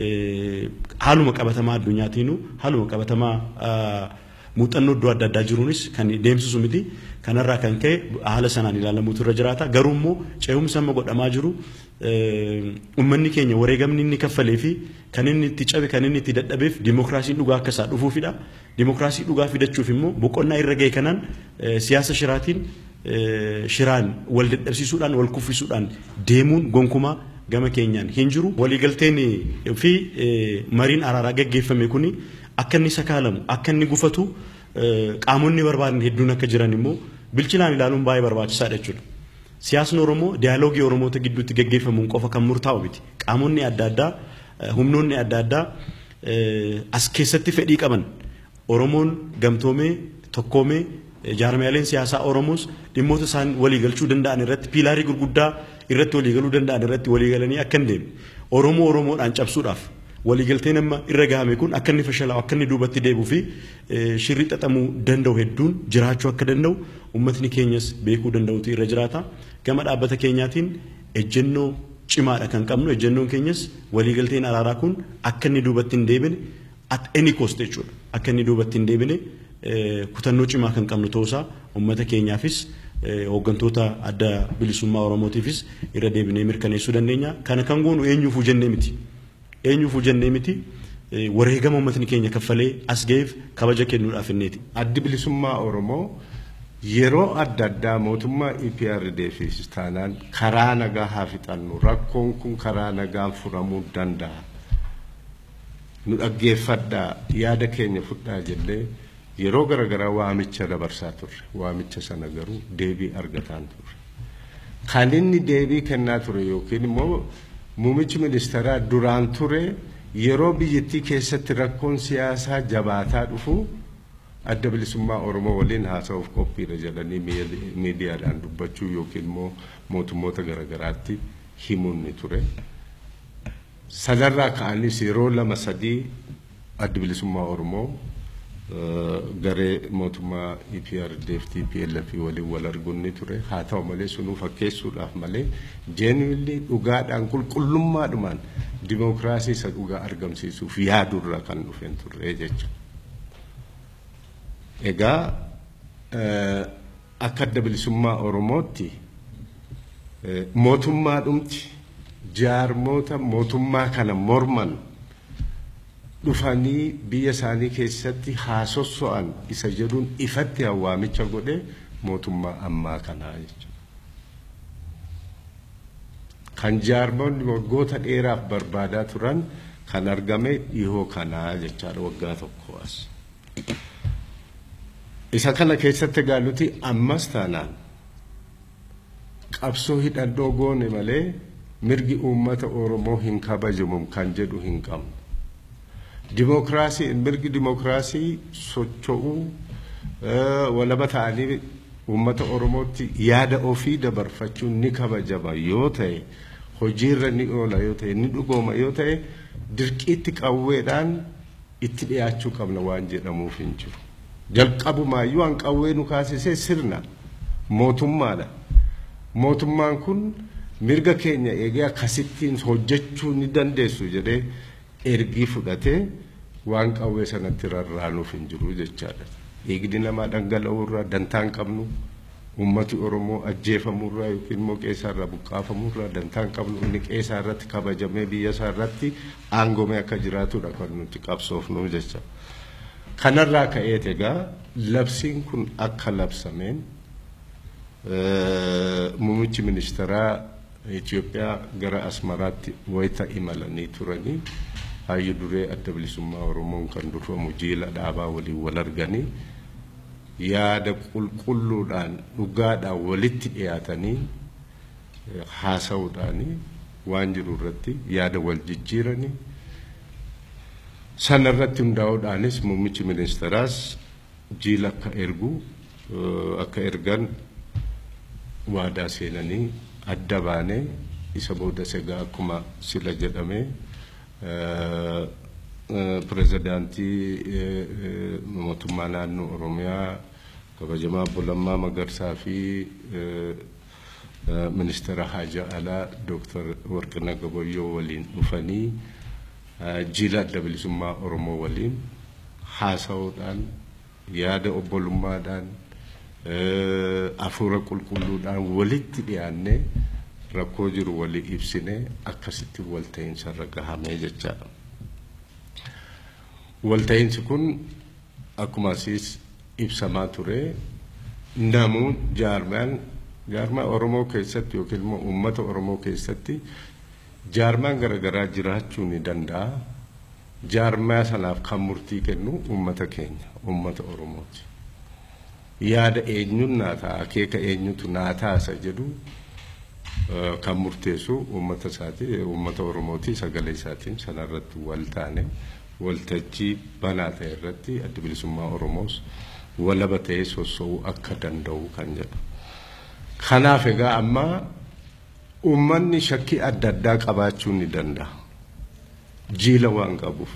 haaluma qabatamaa addunyaatiinuu haaluma qabatamaa muuxannoo iddoo adda addaa jiruunis kan deemsisu miti. Kanarraa kan ka'e haala sanaan ilaalamuutu irra jiraata. Garuu immoo ce'umsa amma godhamaa jiru uummanni keenya wareegamni inni kaffalee fi kan inni itti cabe kan inni itti dadhabeef dimokiraasiin dhugaa akka isaa dhufuufidha. Dimokiraasii dhugaa fidachuuf immoo boqonnaa irra ga'e kanaan siyaasa shiraatiin shiraan wal dadhabsiisuudhaan wal kuffisuudhaan deemuun gonkumaa gama keenyaan hin jiru. Waliigalteen fi mariin araaraa gaggeeffame kuni akka inni sakaalamu akka inni gufatu qaamonni barbaadan hedduun akka jiran immoo bilchinaan ilaaluun baay'ee barbaachisaadha jechuudha. Siyaasni Oromoo diyaaloogii Oromoota gidduutti gaggeeffamuun qofa kan murtaa'u miti. Qaamonni adda addaa humnoonni adda addaa as keessatti fedhii qaban Oromoon gamtoomee tokkoomee jaarmiyaaleen siyaasaa Oromoos dhimmoota isaan waliigalchuu danda'an irratti piilaarii gurguddaa irratti waliigaluu danda'an irratti waliigalanii akka hin deemne Oromoodhaan cabsuudhaaf waliigalteen amma irra gahame kun akka inni fashalaa'u akka inni duubatti deebi'uu fi shirri xaxamuu danda'u hedduun jiraachuu akka danda'u uummatni keenyas beekuu danda'utu irra jiraata. Gama dhaabbata keenyaatiin ejjennoo cimaadha kan qabnu. Ejjennoon keenyas waliigalteen araaraa kun akka inni duubatti hin deebine at any cost jechuudha. Akka inni duubatti hin deebine kutannoo cimaa kan qabnu ta'uusaa uummata keenyaafis hooggantoota adda bilisummaa Oromootiifis irra deebinee mirkaneessuu dandeenya. Kana kan goonu eenyuufuu jennee miti. Eenyuufuu jennee miti. Wareegama uummatni keenya kaffalee as ga'eef kabaja kennuudhaaf inneeti. Addi bilisummaa Oromoo yeroo adda addaa mootummaa EPRDFis taanaan karaa nagaa haa fixannu rakkoon kun karaa nagaan furamuu danda'a. Nu dhaggeeffadhaa yaada keenya fudhaa jennee yeroo garaagaraa waamicha dabarsaa turre. Waamicha sana garuu deebii argataan turre. Kan inni deebii kennaa ture yookiin immoo muummichi ministeeraa duraan ture yeroo biyyattii keessatti rakkoon siyaasaa jabaataa dhufu adda bilisummaa Oromoo waliin haasa'uuf qophiirra jedhanii miidiyaadhaan dubbachuu yookiin immoo mootummoota garaagaraatti himuun ni ture. Sanarraa ka'anis yeroo lama sadii adda bilisummaa Oromoo garee mootummaa EPRDF TPLF waliin wal arguun ni ture. Haa ta'u malee sunuu fakkeessuudhaaf malee jeenuillee dhugaadhaan qulqullummaadhumaan dimokiraasii isa dhugaa argamsiisuuf yaadurra kan dhufeen turre jechuudha. Egaa akka adda bilisummaa Oromootti mootummaadhumti jaarmoota mootummaa kana morman dhufanii biyya isaanii keessatti haasosso'an isa jedhuun ifatti waamicha godhe mootummaa ammaa kanaa jechuudha. Kan jaarmoonni waggoota dheeraaf barbaadaa turan kan argame dhihoo kanaa jechaadha waggaa tokko as. Isa kana keessatti gaaluti ammas taanaan qabsoo hidhannoo goone malee mirgi uummata Oromoo hin kabajamu kan jedhu hin qabnu. Dimokiraasii mirgi dimokiraasii socho'uu walaba ta'anii uummata Oromootti yaada ofii dabarfachuun ni kabajama yoo ta'e hojiirra ni oola yoo ta'e ni dhugooma yoo ta'e dirqiitti qawweedhaan itti dhiyaachuu qabna waan jedhamuuf hin jiru. Jalqabumaayyuu hanqawwee nu kaasisee sirna mootummaadha. Mootummaan kun mirga keenya eegee akkasittiin hojjechuu ni dandeessu jedhee ergii fudhatee waan qawwee sanatti rarraanuuf hin jiru jechaadha. Dhiigni namaa dhangala'uurraa dantaan qabnu ummati Oromoo ajjeefamurraa yookiin immoo qeessaarraa buqqaafamurraa dantaan qabnu inni qeessaarratti kabajamee biyya isaarratti aangomee akka jiraatudha kan nuti qabsoofnu jecha. Kanarraa ka'eet egaa labsiin kun akka labsameen muummichi ministeeraa Itoophiyaa gara Asmaraatti wayita imalanii turanii hayyu duree adda bilisummaa Oromoon kan durfamu jiila dhaabaa waliin wal arganii yaada qulqulluudhaan dhugaadhaan walitti dhiyaatanii haasa'uudhaanii waan jiru irratti yaada wal jijjiiranii sanarratti hundaa'uudhaanis muummichi ministeeraas jiila akka ergan waadaa seenanii adda baanee isa booda segaa akkuma sila jedhamee pirezidaantii mootummaa naannoo Oromiyaa kabajamaa Obbo Lammaa Magarsaa fi ministeera Haajaa Alaa Dr. Warqinaa Gabayyoo waliin dhufanii jiila adda bilisummaa Oromoo waliin haasa'uudhaan yaada obbolummaadhaan afuura qulqulluudhaan walitti dhiyaannee rakkoo jiru walii ibsine akkasitti walta'iinsa irra gahamee jechaadha. Walta'iinsi kun akkuma asiis ibsamaa ture namuu jaarmaa Oromoo keessatti yookiin immoo uummata Oromoo keessatti jaarmaan garaagaraa jiraachuu ni danda'a. Jaarmaa sanaaf kan murtii kennu uummata keenya uummata Oromooti. Yaada eenyuun naa ta'a akeeka eenyutu naa taasa jedhu kan murteessu uummata isaati uummata Oromooti sagalee isaatiin sanarratti wal taane waltajjii banaa ta'e irratti adda bilisummaa Oromoos walaba ta'ee soso'uu akka danda'u kan jedhu. Kanaaf egaa amma uummanni shakkii adda addaa qabaachuu ni danda'a. Jiila waan qabuuf.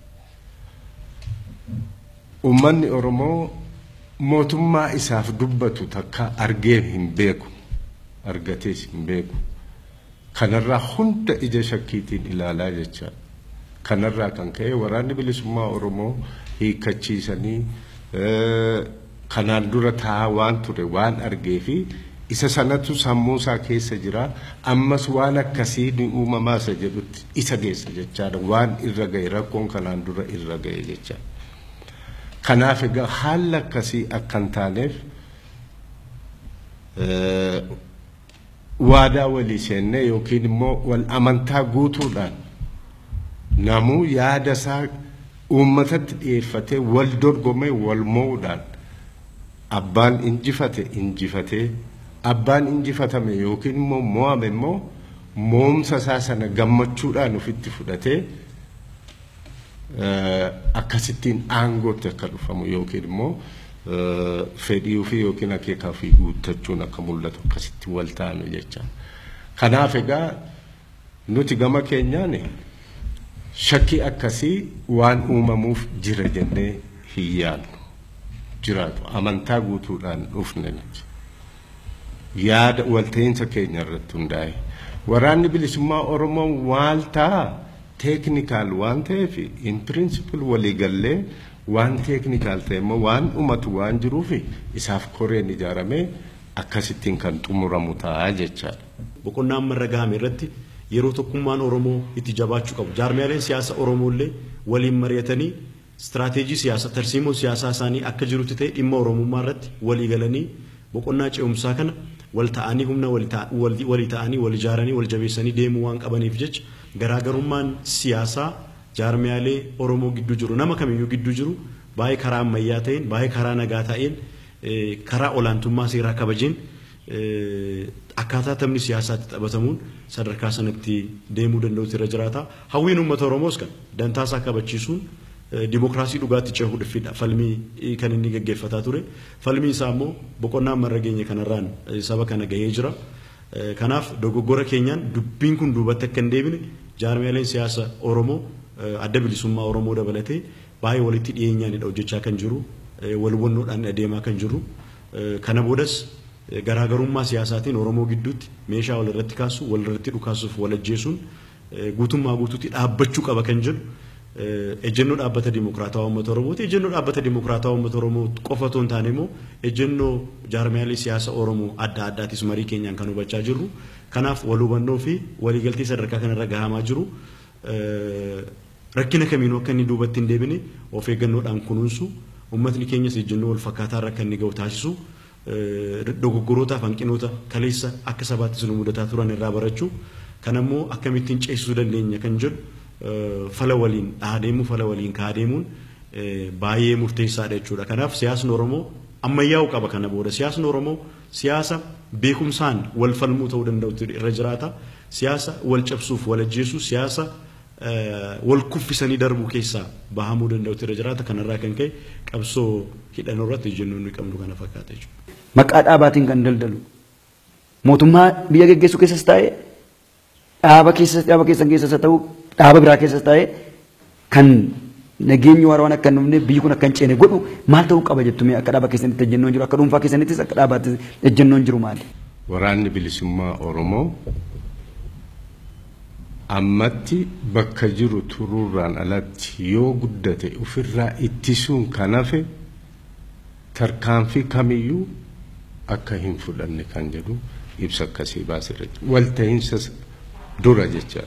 Uummanni Oromoo mootummaa isaaf dubbatu takka argee hin beeku. Argatees hin beeku. Kanarraa hunda ija shakkiitiin ilaalaa jecha. Kanarraa kan ka'e waraanni bilisummaa Oromoo hiikkachiisanii kanaan dura taa'aa waan ture waan argee fi isa sanatu sammuu isaa keessa jira ammas waan akkasii ni uumamaa isa jedhutti isa geessa jechaadha waan irra ga'e rakkoon kanaan dura irra ga'e jecha. Kanaaf egaa haala akkasii akka hin taaneef waadaa walii seennee yookiin immoo wal amantaa guutuudhaan namuu yaada isaa uummatatti dhiyeeffatee wal dorgomee wal mo'uudhaan abbaan injifatee abbaan injifatame yookiin immoo mo'ame immoo mo'umsa isaa sana gammachuudhaan ofitti fudhatee akkasittiin aangootti akka dhufamu yookiin immoo fedhii ofii yookiin akeekaa ofii guuttachuun akka mul'atu akkasitti wal taanu jecha. Kanaaf egaa nuti gama keenyaan shakkii akkasii waan uumamuuf jira jennee hin yaadnu jiraatu amantaa guutuudhaan dhufne nuti. Yaada walta'iinsa keenya irratti hundaa'e waraanni bilisummaa Oromoo waaltaa teeknikaal waan ta'eef in principle waliigallee waan teeknikaal ta'e immoo waan dhumatu waan jiruuf isaaf koreen ijaaramee akkasittiin kan xumuramu ta'a jechaadha. Boqonnaan marra gahame irratti yeroo tokkummaan Oromoo itti jabaachuu qabu. Jaarmiyaaleen siyaasa Oromooillee waliin mari'atanii istiraatiijii siyaasa tarsiimoo siyaasaa isaanii akka jirutti ta'e dhimma Oromummaa irratti walii galanii boqonnaa ce'umsaa kana wal ta'anii humna walii ta'anii wal ijaaranii wal jabeessanii deemuu waan qabaniif jecha garaagarummaan siyaasaa jaarmiyaalee Oromoo gidduu jiru nama kamiyyuu gidduu jiru baay'ee karaa ammayyaa ta'een baay'ee karaa nagaa ta'een karaa olaantummaa seeraa kabajeen akkaataa taphni siyaasaatti taphatamuun sadarkaa sanatti deemuu danda'utu irra jiraata. Hawwiin uummata Oromoos kan dantaasaa kabachiisuun dimokiraasii dhugaatti ceehuu dhufidha. Falmii kan inni gaggeeffataa ture. Falmii isaa immoo boqonnaan marra geenye kanarraan saba kana gahee jira. Kanaaf dogoggora keenyaan dubbiin kun duubatti akka hin deebine jaarmiyaaleen siyaasa Oromoo adda bilisummaa Oromoo dabalatee baay'ee walitti dhiyeenyaanidha hojjechaa kan jiru wal hubannoodhaan adeemaa kan jiru kana boodas garaagarummaa siyaasaatiin Oromoo gidduutti meeshaa wal irratti kaasu wal irratti dhukaasuuf wal ajjeesuun guutummaa guutuutti dhaabbachuu qaba kan jedhu ejjennoo dhaabbata dimokiraatawaa uummata Oromooti. Ejjennoo dhaabbata dimokiraatawaa uummata Oromoo qofa otoo hin taane immoo ejjennoo jaarmiyaalee siyaasa Oromoo adda addaatis marii keenyaan kan hubachaa jirru. Kanaaf wal hubannoo fi waliigaltee sadarkaa kanarra gahamaa jiru. Rakkina kamiinuu akka inni duubatti hin deebine of eeggannoodhaan kunuunsu uummatni keenyas ejjennoo wal fakkaataa irra akka inni ga'u taasisu dogoggorootaa fi hanqinoota kaleessa akka sabaatti sunu mudataa turan irraa barachuu kan ammoo akkamittiin ceesisuu dandeenya kan jedhu fala waliin adeemuu fala waliin kaadeemuun baay'ee murteessaadha jechuudha. Kanaaf siyaasni Oromoo ammayyaa'uu qaba kana booda siyaasni Oromoo siyaasa beekumsaan wal falmuu ta'uu danda'u irra jiraata. Siyaasa wal cabsuuf wal ajjeesuu siyaasa wal kuffisanii darbuu keessaa bahamuu danda'u irra jiraata. Kanarraa kan ka'e qabsoo hidhannoo irratti ejjennoo inni qabnu kana fakkaata jechuudha. Maqaa dhaabaatiin kan daldalu mootummaa biyya geggeessuu keessas ta'e dhaaba keessan keessas ta'u dhaaba biraa keessas ta'e kan nageenyi waan akka hin dhufne biyyi kun akka hin ceene godhu maal ta'uu qaba jettumee akka dhaaba keessanitti ejjennoon jiru akka dhuunfaa keessanittis akka dhaabaatti ejjennoon jiru maali? Waraanni bilisummaa Oromoo ammatti bakka jiru turuurraan alatti yoo guddate ofirraa ittisuun kan hafe tarkaanfii kamiyyuu akka hin fudhanne kan jedhu ibsa akkasii baasirra walta'iinsa dura jecha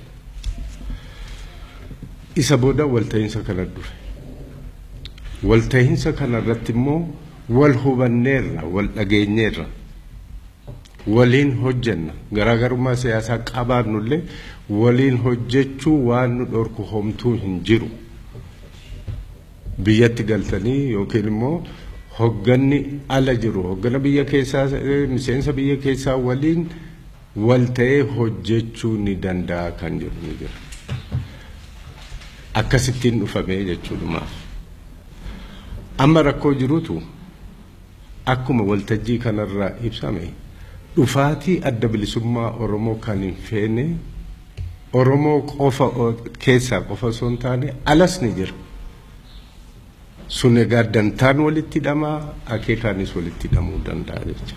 isa booda walta'iinsa kana dura walta'iinsa kana irratti immoo wal hubanneerra wal dhageenyeerra waliin hojjenna garaagarummaa siyaasaa qabaannullee waliin hojjechuu waan nu dhorku homtuu hin jiru biyyatti galtanii yookiin immoo hogganni ala jiru hoggana biyya keessaa miseensa biyya keessaa waliin wal ta'ee hojjechuu ni danda'a kan jedhu ni jira. Akkasittiin dhufamee jechuudhumaaf. Amma rakkoo jirutu akkuma waltajjii kanarraa ibsame dhufaatii adda bilisummaa Oromoo kan hin feene Oromoo qofa keessaa qofa osoo hin taane alas ni jira. Sun egaa dantaan walitti hidhamaa akeekaanis walitti hidhamuu danda'a jecha.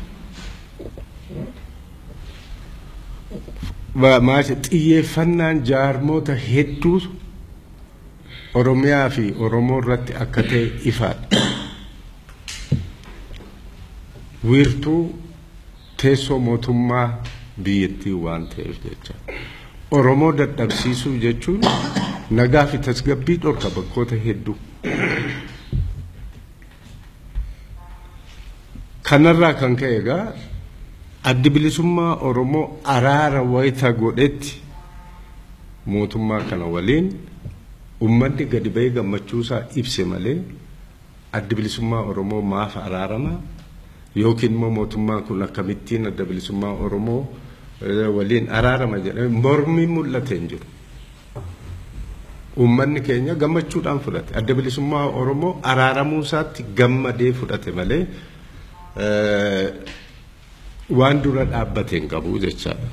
Maasha xiyyeeffannaan jaarmoota hedduu Oromiyaa fi Oromoo irratti akka ta'e ifaadha. Wiirtuu teessoo mootummaa biyyattii waan ta'eef jecha. Oromoo dadhabsiisuu jechuun nagaa fi tasgabbii dhorka bakkoota hedduu. Kanarraa kan ka'e egaa addi bilisummaa Oromoo araara wayita godhetti mootummaa kana waliin ummanni gadi ba'ee gammachuusaa ibse malee addi bilisummaa Oromoo maaf araarama yookiin immoo mootummaan kun akkamittiin adda bilisummaa Oromoo waliin araarama jedhamee mormii mul'ate hin jiru. Ummanni keenya gammachuudhaan fudhate adda bilisummaa Oromoo araaramuusaatti gammadee fudhate malee waan dura dhaabbate hin qabu jechaadha.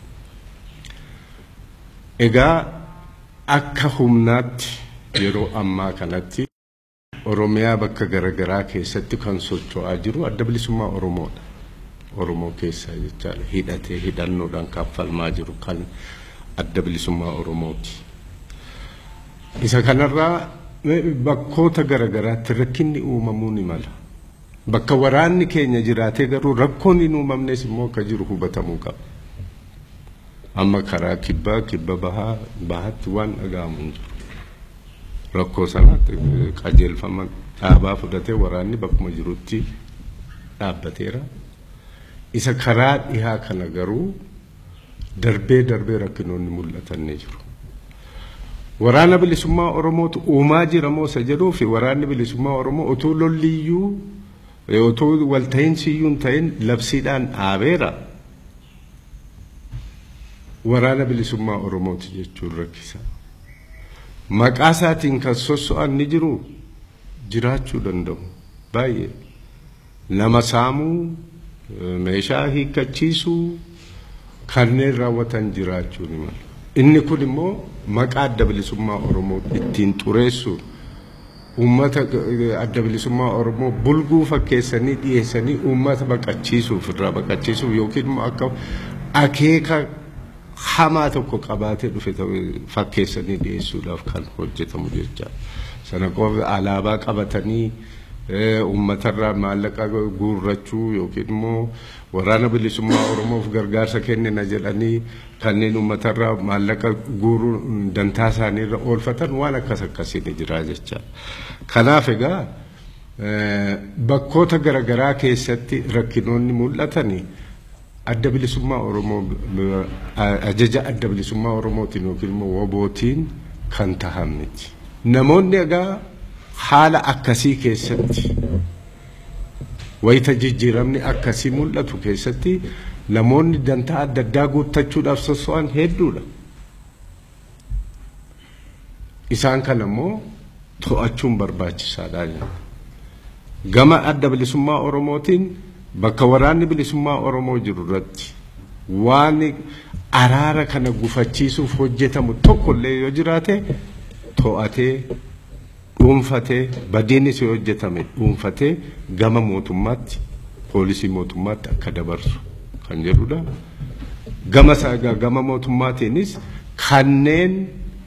Egaa akka humnaatti yeroo ammaa kanatti Oromiyaa bakka garaagaraa keessatti kan socho'aa jiru adda bilisummaa Oromoodha. Oromoo keessaa jechaadha. Hidhatee hidhannoodhaan kan falmaa jiru kan adda bilisummaa Oromooti. Isa kanarraa bakkoota garaagaraatti rakkinni uumamuu ni mala. Bakka waraanni keenya jiraatee garuu rakkoon hin uumamnes immoo akka jiru hubatamuu qaba. Amma karaa kibba bahaatti waan dhaga'amu hin jiru. Rakkoo sanaatti qajeelfama dhaabaa fudhatee waraanni bakkuma jirutti dhaabbateera. Isa karaa dhihaa kana garuu darbee rakkinoonni mul'atan ni jiru. Waraana bilisummaa Oromootu uumaa jira moo isa jedhuu fi waraanni bilisummaa Oromoo utuu lolliyyuu utuu walta'iinsiyyuu ta'in labsiidhaan dhaabeera. Waraana bilisummaa Oromooti jechuun rakkisa. Maqaa isaatiin kan sosso'an ni jiru jiraachuu danda'u baay'ee. Nama saamuu meeshaa hiikkachiisuu kanneen raawwatan jiraachuu ni mala. Inni kun immoo maqaa adda bilisummaa Oromoo ittiin xureessuun ummata adda bilisummaa Oromoo bulguu fakkeessanii dhiyeessanii ummata baqachiisuuf irraa baqachiisuuf yookiin immoo akka akeeka hamaa tokko qabaatee dhufe fakkeessanii dhiyeessuudhaaf kan hojjetamu jecha. Sana qofa alaabaa qabatanii uummatarraa maallaqa guurrachuu yookiin immoo waraana bilisummaa Oromoof gargaarsa kennina jedhanii kanneen uummatarraa maallaqa guuruu dantaa isaaniirra oolfatan waan akkasiin jira jecha. Kanaaf egaa bakkoota garaagaraa keessatti rakkinoonni mul'atanii adda bilisummaa Oromoo ajaja adda bilisummaa Oromootiin yookiin immoo wobootiin kan tahan miti. Namoonni egaa haala akkasii keessatti wayita jijjiiramni akkasii mul'atu keessatti namoonni dantaa adda addaa guuttachuudhaaf soso'an hedduudha. Isaan kan immoo to'achuun barbaachisaadha. Gama adda bilisummaa Oromootiin bakka waraanni bilisummaa Oromoo jiru irratti waan araara kana gufachiisuuf hojjetamu tokkollee yoo jiraate to'atee dhuunfatee badiinis yoo hojjetame dhuunfatee gama mootummaatti poolisii mootummaatti akka dabarsu kan jedhudha. Gama mootummaatiinis kanneen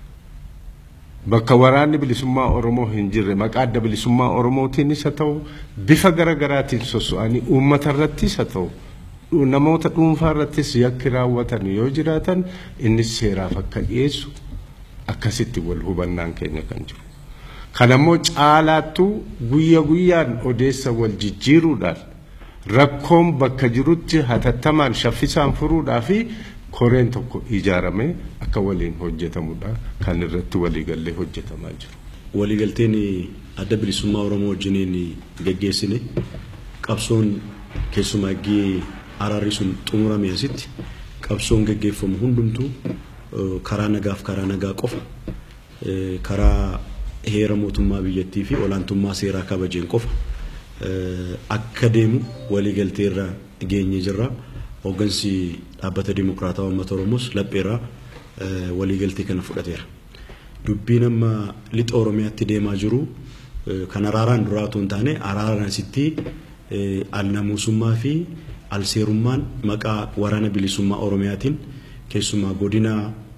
bakka waraanni bilisummaa Oromoo hin jirre maqaa adda bilisummaa Oromootiinis haa ta'u bifa garaagaraatiin soso'anii uummata irrattis haa ta'u namoota dhuunfaa irrattis yakki raawwatan yoo jiraatan innis seeraaf akka dhiyeessu akkasitti wal hubannaan keenya kan jiru. Kanammoo caalaattuu guyyaan odeessa wal jijjiiruudhaan rakkoon bakka jirutti hatattamaan shaffisaan furuudhaaf koreen tokko ijaaramee akka waliin hojjetamudha kan irratti waliigallee hojjetamaa jiru. Waliigalteen adda bilisummaa Oromoo wajjiniin geggeessine qabsoon keessumaa araarri sun xumurame asitti qabsoon geggeeffamu hundumtuu karaa nagaaf karaa nagaa qofa karaa heera mootummaa biyyattii fi olaantummaa seeraa kabajeen qofa akka deemu waliigaltee irra geenye jirra. Hooggansi dhaabbata Dimokiraataa Uummata Oromoos lapheerraa waliigaltee kana fudhateera. Dubbiin amma lixa Oromiyaatti deemaa jiru kan araaraan duraa otoo hin taane araaraan asitti alnamuusummaa fi alseerummaan maqaa waraana bilisummaa Oromiyaatiin keessumaa godina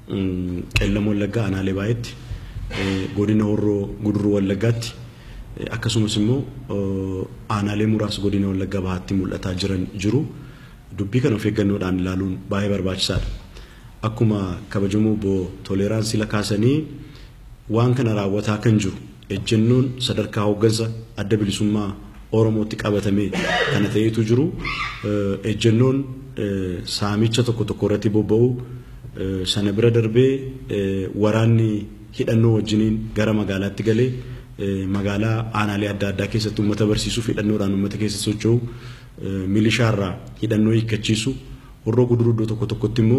Qellam Wallaggaa aanaalee baay'eetti godina Horroo Guduruu Wallaggaatti akkasumas immoo aanaalee muraasa godina Wallaggaa bahaatti mul'ataa jiru. Dubbii kana of eeggannoodhaan ilaaluun baay'ee barbaachisaadha. Akkuma kabajamoo obbo Toleeraansii lakaasanii waan kana raawwataa kan jiru ejjennoon sadarkaa hooggansa adda bilisummaa Oromootti qabatamee kana ta'eetu jiru. Ejjennoon saamicha tokko irratti bobba'u sana bira darbee waraanni hidhannoo wajjiniin gara magaalaatti galee magaalaa aanaalee adda addaa keessatti uummata barsiisuuf hidhannoodhaan uummata keessa socho'u milishaarraa hidhannoo hiikkachiisu Horroo Guduruu iddoo tokkotti immoo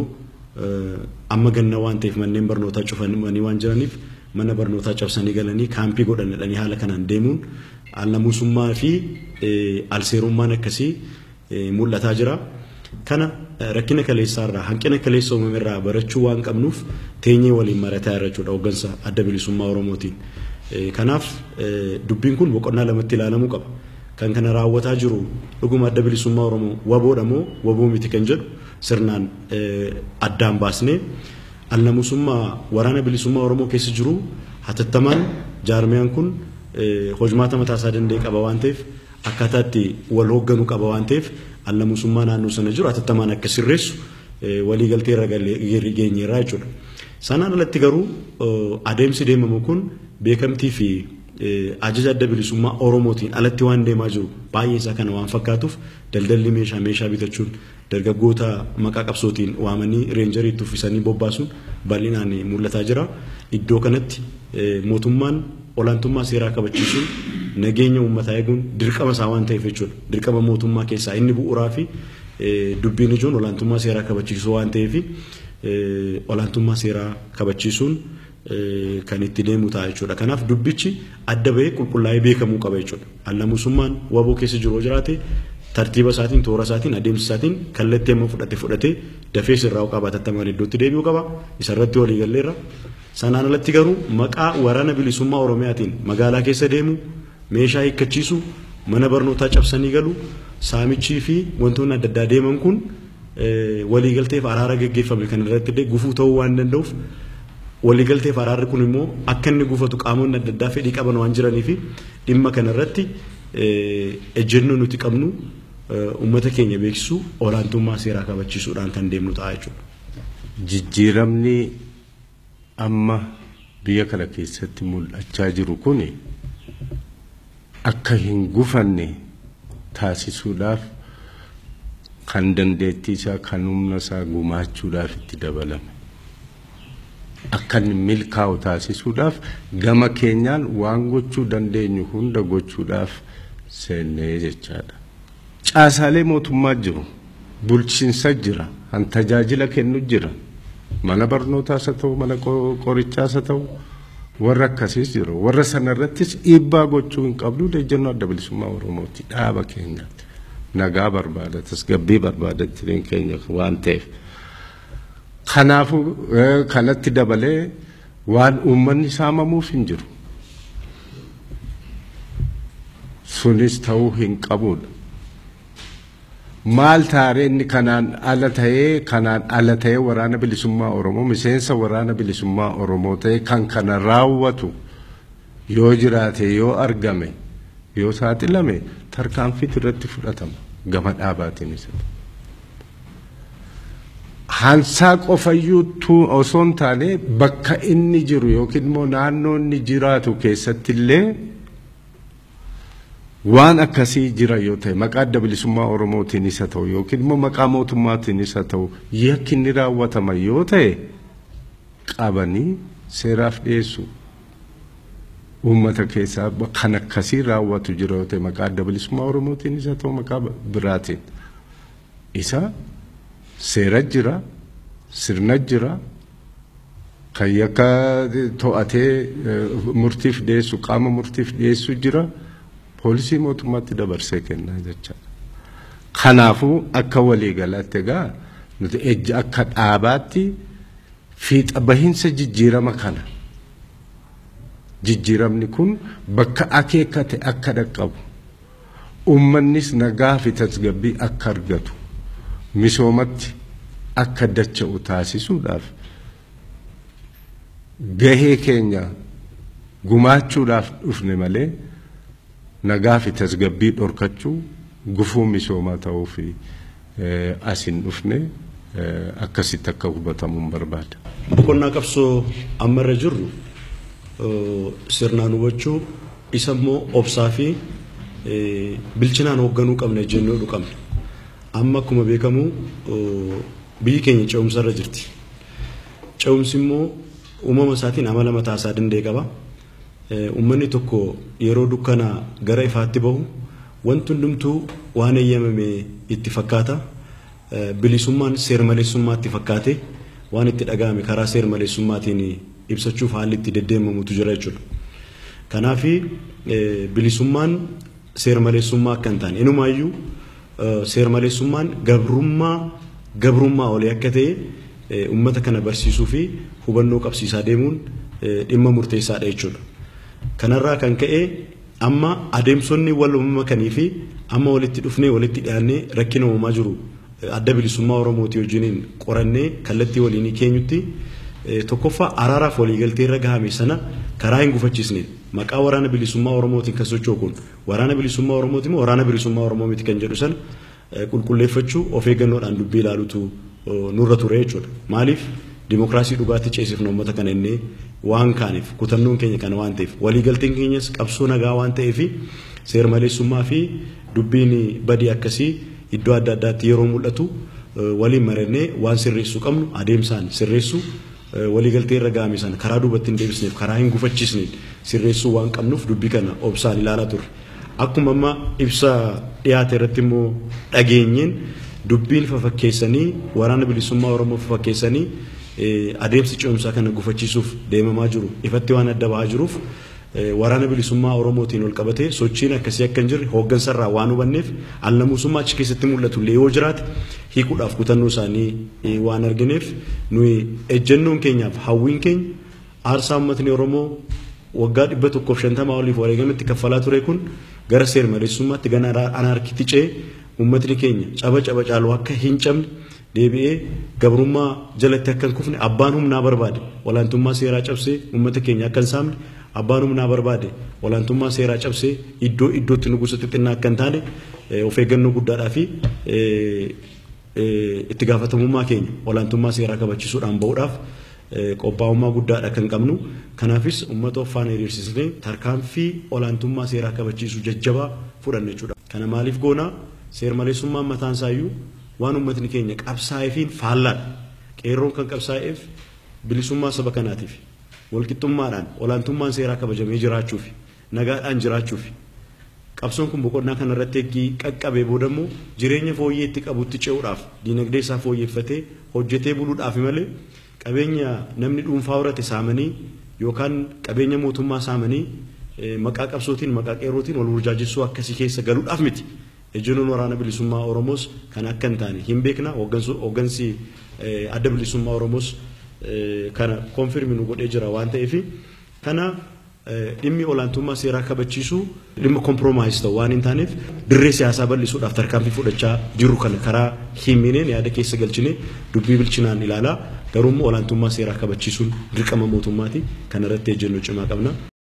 amma ganna waan ta'eef manneen barnootaa cufamanii waan jiraniif mana barnootaa cabsanii galanii kaampii godhananii haala kanaan deemuun alnamuusummaa fi alseerummaan akkasii mul'ataa jira. Kana rakkina kaleessaarraa hanqina kaleessa uumameerraa barachuu waan qabnuuf teenyee waliin marataa irra jechuudha hooggansa adda bilisummaa Oromootiin. Kanaaf dubbiin kun boqonnaa lamatti ilaalamuu qaba. Kan kana raawwataa jiru dhuguma adda bilisummaa Oromoo waboodha moo waboo miti kan jedhu sirnaan addaan baasnee alnamuusummaa waraana bilisummaa Oromoo keessa jiru hatattamaan jaarmiyaan kun hojmaata mataa isaa danda'e qaba waan ta'eef akkaataatti wal hoogganuu qaba waan ta'eef alnamuusummaa naannoo sana jiru hatattamaan akka sirreessu waliigaltee irra geenyeerraa jechuudha. Sanaan alatti garuu adeemsi deemamu kun beekamtii fi ajaja adda bilisummaa Oromootiin alatti waan deemaa jiru baay'ee isaa kana waan fakkaatuuf daldalli meeshaa bitachuun dargaggoota maqaa qabsootiin waamanii reenjariitti uffisanii bobbaasuun bal'inaan mul'ataa jira. Iddoo kanatti mootummaan olaantummaa seeraa kabachiisuun nageenya uummataa eeguun dirqama isaa waan ta'eef jechuudha. Dirqama mootummaa keessaa inni bu'uuraa fi dubbiin ijoon olaantummaa seeraa kabachiisuu waan ta'eef olaantummaa seeraa kabachiisuun kan itti deemu ta'a jechuudha. Kanaaf dubbichi adda bahee qulqullaa'ee beekamuu qaba jechuudha. Alnamuusummaan waboo keessa jiru jiraate tartiiba isaatiin toora isaatiin adeemsa isaatiin kallattii amma fudhatee dafee sirraa qabaatattamaan iddootti deebi'uu qaba isarratti walii galleerra sanaan alatti garuu maqaa waraana bilisummaa Oromiyaatiin magaalaa keessa deemu meeshaa hiikkachiisu mana barnootaa cabsanii galu saamichii fi wantoonni adda addaa deeman kun waliigalteef araara gaggeeffame kan irratti illee gufuu ta'uu waan danda'uuf waliigalteef araarri kun immoo akka inni gufatu qaamonni adda addaa fedhii qaban waan jiraniif dhimma kana irratti ejjennoo nuti qabnu uummata keenya beeksisuu olaantummaa seeraa kabachiisuudhaan kan deemnu ta'a jechuudha. Jijjiiramni amma biyya kana keessatti mul'achaa jiru kun akka hin gufanne taasisuudhaaf kan dandeettii isaa kan humna isaa gumaachuudhaaf itti dabalame. Akka inni milkaa'u taasisuudhaaf gama keenyaan waan gochuu dandeenyu hunda gochuudhaaf seennee jechaadha. Caasaalee mootummaa jiru, bulchiinsa jira, han tajaajila kennu jira. Mana barnootaas haa ta'u, mana qorichaas haa ta'u, warra akkasiis jiru. Warra sanarrattis dhiibbaa gochuu hin qabnu ejjennoo adda bilisummaa Oromooti dhaaba keenyaatti. Nagaa barbaada, tasgabbii barbaada jireen keenya waan ta'eef. Kanaafuu kanatti dabalee waan uummanni saamamuuf hin jiru. Sunis ta'uu hin qabudha. Maal taareenni kanaan ala ta'ee waraana bilisummaa Oromoo miseensa waraana bilisummaa Oromoo ta'ee kan kana raawwatu yoo jiraate yoo argame yoo saaxilame tarkaanfii irratti fudhatama gama dhaabaatiinis. Hansaa qofayyuu osoo hin taane bakka inni jiru yookiin immoo naannoo inni jiraatu keessatti illee waan akkasii jira yoo ta'e maqaa adda bilisummaa Oromootiin isa ta'u yookiin immoo maqaa mootummaatiin isa ta'u yakki inni raawwatama yoo ta'e qabanii seeraaf dhiyeessu. Uummata keessaa kan akkasii raawwatu jira yoo ta'e maqaa adda bilisummaa Oromootiin isa ta'u maqaa biraatiin isa seera jira, sirna jira, kan yakka to'atee murtiif dhiyeessu qaama murtiif dhiyeessu jira. Poolisii mootummaatti dabarsee kennaa jechaadha. Kanaafuu akka waliigalaatti egaa nuti ejja akka dhaabaatti fiixa bahinsa jijjiirama kana. Jijjiiramni kun bakka akeekkate akka dhaqqabu. Uummannis nagaa fi tasgabbii akka argatu. Misoomatti akka dacha'u taasisuudhaaf gahee keenya gumaachuudhaaf dhufne malee nagaa fi tasgabbii dhorkachuu gufuu misoomaa ta'uu fi asin dhufne akkasitti akka hubatamuun barbaada. Boqonnaa qabsoo ammarra jirru sirnaan hubachuu isa immoo obsaa fi bilchinaan hoogganuu qabna jennee qabna. Amma akkuma beekamu biyyi keenya ce'umsarra jirti. Ce'umsi immoo uumama isaatiin amala mataa isaa danda'e qaba. Uummanni tokko yeroo dukkanaa gara ifaatti bahu wanti hundumtuu waan eeyyamame itti fakkaata. Bilisummaan seermaleessummaatti fakkaate waan itti dhaga'ame karaa seermaleessummaatiin ibsachuuf haalli itti deddeemamutu jira jechuudha. Kanaaf bilisummaan seermaleessummaa akka hin taane inumaayyuu seermaleessummaan gabrummaa olii akka ta'e uummata kana barsiisuu fi hubannoo qabsiisaa deemuun dhimma murteessaadha jechuudha. Kanarraa kan ka'e amma adeemsonni wal makanii fi amma walitti dhufnee walitti dhiyaannee rakkina uumamaa jiru adda bilisummaa Oromootii wajjiniin qorannee kallattii waliinii keenyutti tokkoffaa araaraaf waliigaltee irra gahame sana karaa hin gufachiisne maqaa waraana bilisummaa Oromootiin kan socho'u kun waraana bilisummaa Oromooti moo waraana bilisummaa Oromoo miti kan jedhu sana qulqulleeffachuu of eeggannoodhaan dubbii ilaalutu nurra ture jechuudha. Maaliif dimokiraasii dhugaatti ceesifna uummata kana innee waan kaaneef kutannoon keenya kana waan ta'eef waliigalteen keenyas qabsoo nagaa waan ta'eef seermaleessummaa fi dubbiin badii akkasii iddoo adda addaatti yeroo mul'atu waliin marannee waan sirreessuu qabnu adeemsaan sirreessuu waliigaltee irra gahame sana karaa duubatti hin deebisneef karaa hin gufachiisneef sirreessuu waan qabnuuf dubbii kana obsaan ilaalaa turre. Akkuma amma ibsa dhiyaate irratti immoo dhageenyeen dubbiin fafakkeessanii waraana bilisummaa Oromoo fafakkeessanii adeemsi ce'umsaa kana gufachiisuuf deemamaa jiru ifatti waan adda bahaa jiruuf waraana bilisummaa Oromootiin ol qabatee sochiin akkasii akka hin jirre hooggansarraa waan hubanneef alnamuusummaa achi keessatti mul'atu illee yoo jiraate hiikuudhaaf kutannoo isaanii waan argineef nuyi ejjennoon keenyaaf hawwiin keenya aarsaa uummatni Oromoo waggaa 150 oliif wareegametti kaffalaa ture kun gara seer maleessummaatti gana anaarkiitti ce'ee uummatni keenya caba caaluu akka hin cabne deebi'ee gabrummaa jalatti akka hin kufne abbaan humnaa barbaade olaantummaa seeraa cabsee uummata keenya akka hin saamne abbaan humnaa barbaade olaantummaa seeraa cabsee iddootti nugusa xixinnaa akka hin taane of eeggannoo guddaadhaa fi itti gaafatamummaa keenya olaantummaa seeraa kabachiisuudhaan ba'uudhaaf qophaa'ummaa guddaadha kan qabnu kanaafis uummata faana hiriirsisnee tarkaanfii olaantummaa seeraa kabachiisuu jajjabaa fudhanne jechuudha. Kana maaliif goonaa seer maleessummaan mataan isaayyuu waan uummatni keenya qabsaa'eefiin faallaadha. Qeerroon kan qabsaa'eef bilisummaa saba kanaatiif walqixxummaadhaan olaantummaan seeraa kabajamee jiraachuuf nagaadhaan jiraachuuf qabsoon kun boqonnaa kana irratti eeggii qaqqabee boodammoo jireenya fooyyeetti qabutti ce'uudhaaf diinagdee isaa fooyyeffatee hojjetee buluudhaaf malee qabeenya namni dhuunfaa horate saamanii yookaan qabeenya mootummaa saamanii maqaa qabsootiin maqaa qeerrootiin wal burjaajessuu akkasii keessa galuudhaaf miti. Ejjennoon waraana bilisummaa Oromoos kan akka hin taane hin beekna hooggansi adda bilisummaa Oromoos kana konfirmi nu godhee jira waan ta'eef kana dhimmi olaantummaa seeraa kabachiisuu dhimma komproomaayis ta'u waan hin taaneef dirree siyaasaa bal'isuudhaaf tarkaanfii fudhachaa jiru kana karaa himineen yaada keessa galchine dubbii bilchinaan ilaalaa garuu olaantummaa seeraa kabachiisuun dirqama mootummaati kana irratti ejjennoo cimaa qabna.